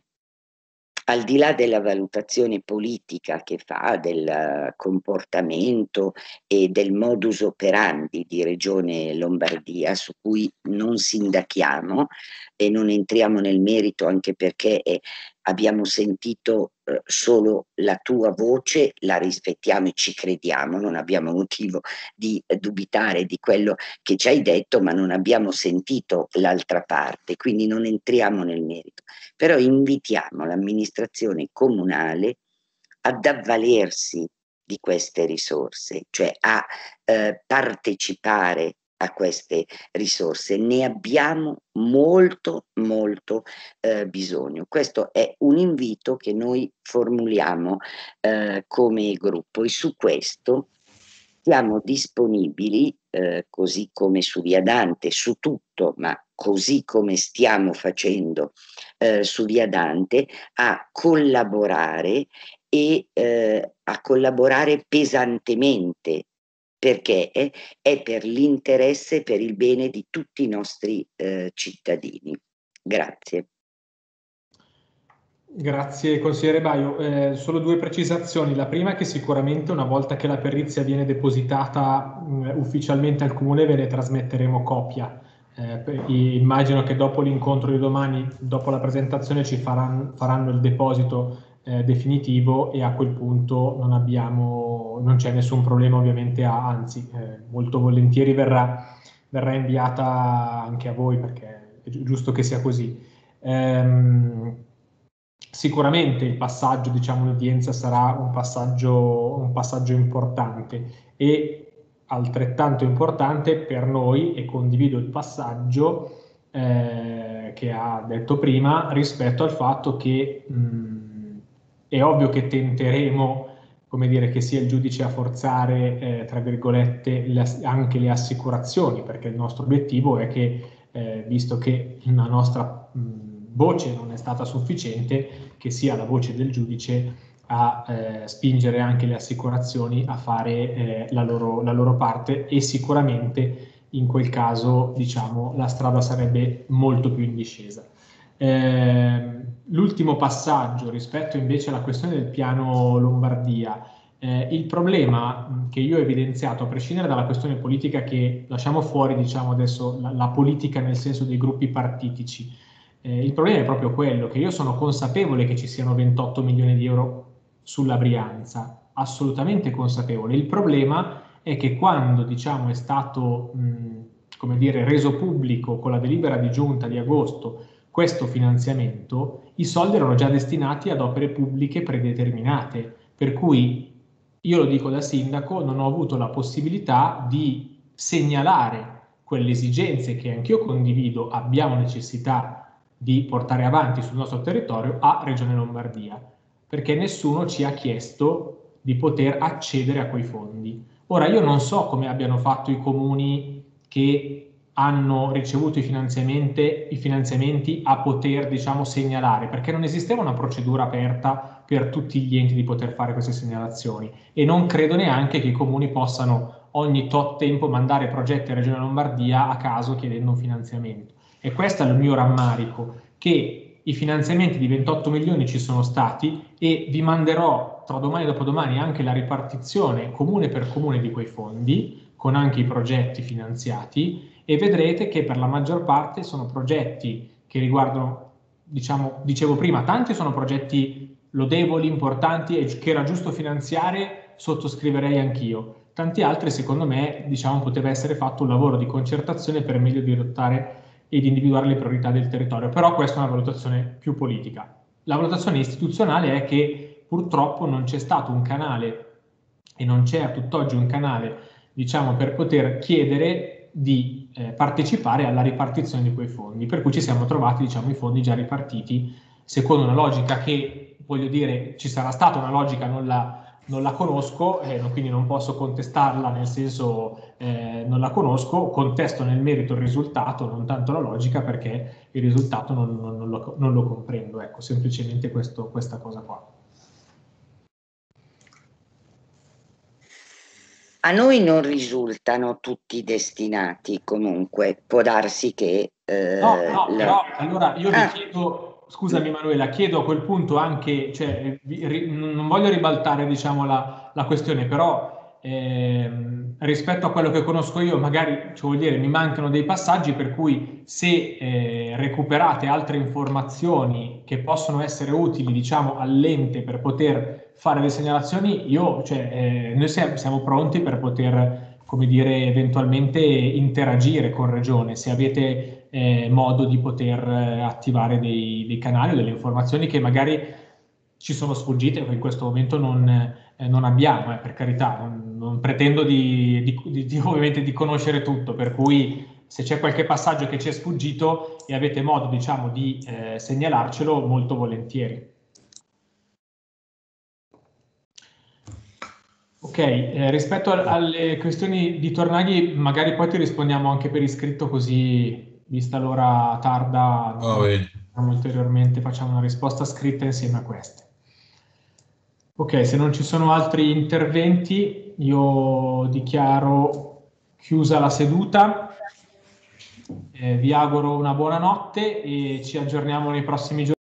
al di là della valutazione politica che fa del comportamento e del modus operandi di Regione Lombardia, su cui non sindachiamo e non entriamo nel merito, anche perché eh, abbiamo sentito eh, solo la tua voce, la rispettiamo e ci crediamo, non abbiamo motivo di eh, dubitare di quello che ci hai detto, ma non abbiamo sentito l'altra parte, quindi non entriamo nel merito. Però invitiamo l'amministrazione comunale ad avvalersi di queste risorse, cioè a eh, partecipare a queste risorse. Ne abbiamo molto, molto eh, bisogno. Questo è un invito che noi formuliamo eh, come gruppo, e su questo siamo disponibili, eh, così come su Via Dante, su tutto, ma così come stiamo facendo eh, su Via Dante, a collaborare e eh, a collaborare pesantemente, perché è, è per l'interesse e per il bene di tutti i nostri eh, cittadini. Grazie. Grazie consigliere Baio. Eh, solo due precisazioni. La prima è che sicuramente una volta che la perizia viene depositata mh, ufficialmente al Comune ve ne trasmetteremo copia. Eh, immagino che dopo l'incontro di domani, dopo la presentazione, ci faranno, faranno il deposito eh, definitivo, e a quel punto non abbiamo, non c'è nessun problema ovviamente, a, anzi eh, molto volentieri verrà, verrà inviata anche a voi, perché è giusto che sia così. Ehm, Sicuramente il passaggio, diciamo, in udienza sarà un passaggio, un passaggio importante, e altrettanto importante per noi, e condivido il passaggio eh, che ha detto prima, rispetto al fatto che mh, è ovvio che tenteremo, come dire, che sia il giudice a forzare, eh, tra virgolette, le, anche le assicurazioni, perché il nostro obiettivo è che, eh, visto che la nostra mh, voce non è stata sufficiente, che sia la voce del giudice a eh, spingere anche le assicurazioni a fare eh, la, loro, la loro parte, e sicuramente in quel caso, diciamo, la strada sarebbe molto più in discesa. Eh, l'ultimo passaggio rispetto invece alla questione del piano Lombardia, eh, il problema che io ho evidenziato, a prescindere dalla questione politica, che lasciamo fuori, diciamo adesso, la, la politica nel senso dei gruppi partitici, Eh, il problema è proprio quello che io sono consapevole che ci siano ventotto milioni di euro sulla Brianza, assolutamente consapevole. Il problema è che quando, diciamo, è stato mh, come dire, reso pubblico con la delibera di giunta di agosto questo finanziamento, i soldi erano già destinati ad opere pubbliche predeterminate, per cui io lo dico da sindaco, non ho avuto la possibilità di segnalare quelle esigenze che anch'io condivido, abbiamo necessità di portare avanti sul nostro territorio, a Regione Lombardia, perché nessuno ci ha chiesto di poter accedere a quei fondi. Ora, io non so come abbiano fatto i comuni che hanno ricevuto i finanziamenti, i finanziamenti a poter, diciamo, segnalare, perché non esisteva una procedura aperta per tutti gli enti di poter fare queste segnalazioni, e non credo neanche che i comuni possano ogni tot tempo mandare progetti a Regione Lombardia a caso chiedendo un finanziamento. E questo è il mio rammarico, che i finanziamenti di ventotto milioni ci sono stati, e vi manderò tra domani e dopodomani anche la ripartizione comune per comune di quei fondi, con anche i progetti finanziati, e vedrete che per la maggior parte sono progetti che riguardano, diciamo, dicevo prima, tanti sono progetti lodevoli, importanti e che era giusto finanziare, sottoscriverei anch'io. Tanti altri, secondo me, diciamo, poteva essere fatto un lavoro di concertazione per meglio dirottare ed individuare le priorità del territorio, però questa è una valutazione più politica. La valutazione istituzionale è che purtroppo non c'è stato un canale e non c'è a tutt'oggi un canale, diciamo, per poter chiedere di eh, partecipare alla ripartizione di quei fondi, per cui ci siamo trovati, diciamo, i fondi già ripartiti secondo una logica che, voglio dire, ci sarà stata una logica, non la, non la conosco, eh, quindi non posso contestarla, nel senso eh, non la conosco, contesto nel merito il risultato, non tanto la logica, perché il risultato non, non, non, lo, non lo comprendo, ecco, semplicemente questo, questa cosa qua. A noi non risultano tutti destinati, comunque può darsi che... Eh, no, no, la... però allora io ah. vi chiedo, scusami Manuela, chiedo a quel punto anche, cioè, ri, non voglio ribaltare, diciamo, la, la questione, però ehm, rispetto a quello che conosco io, magari, cioè, vuol dire, mi mancano dei passaggi, per cui se eh, recuperate altre informazioni che possono essere utili, diciamo, all'ente per poter fare le segnalazioni, io, cioè, eh, noi siamo, siamo pronti per poter, come dire, eventualmente interagire con Regione, se avete eh, modo di poter eh, attivare dei, dei canali o delle informazioni che magari ci sono sfuggite, che in questo momento non, eh, non abbiamo, eh, per carità, non, non pretendo di, di, di, ovviamente di conoscere tutto, per cui se c'è qualche passaggio che ci è sfuggito e avete modo, diciamo, di eh, segnalarcelo, molto volentieri. Ok, eh, rispetto a, alle questioni di Tornaghi, magari poi ti rispondiamo anche per iscritto, così, vista l'ora tarda, oh, non ulteriormente facciamo una risposta scritta insieme a queste. Ok, se non ci sono altri interventi, io dichiaro chiusa la seduta, eh, vi auguro una buona notte e ci aggiorniamo nei prossimi giorni.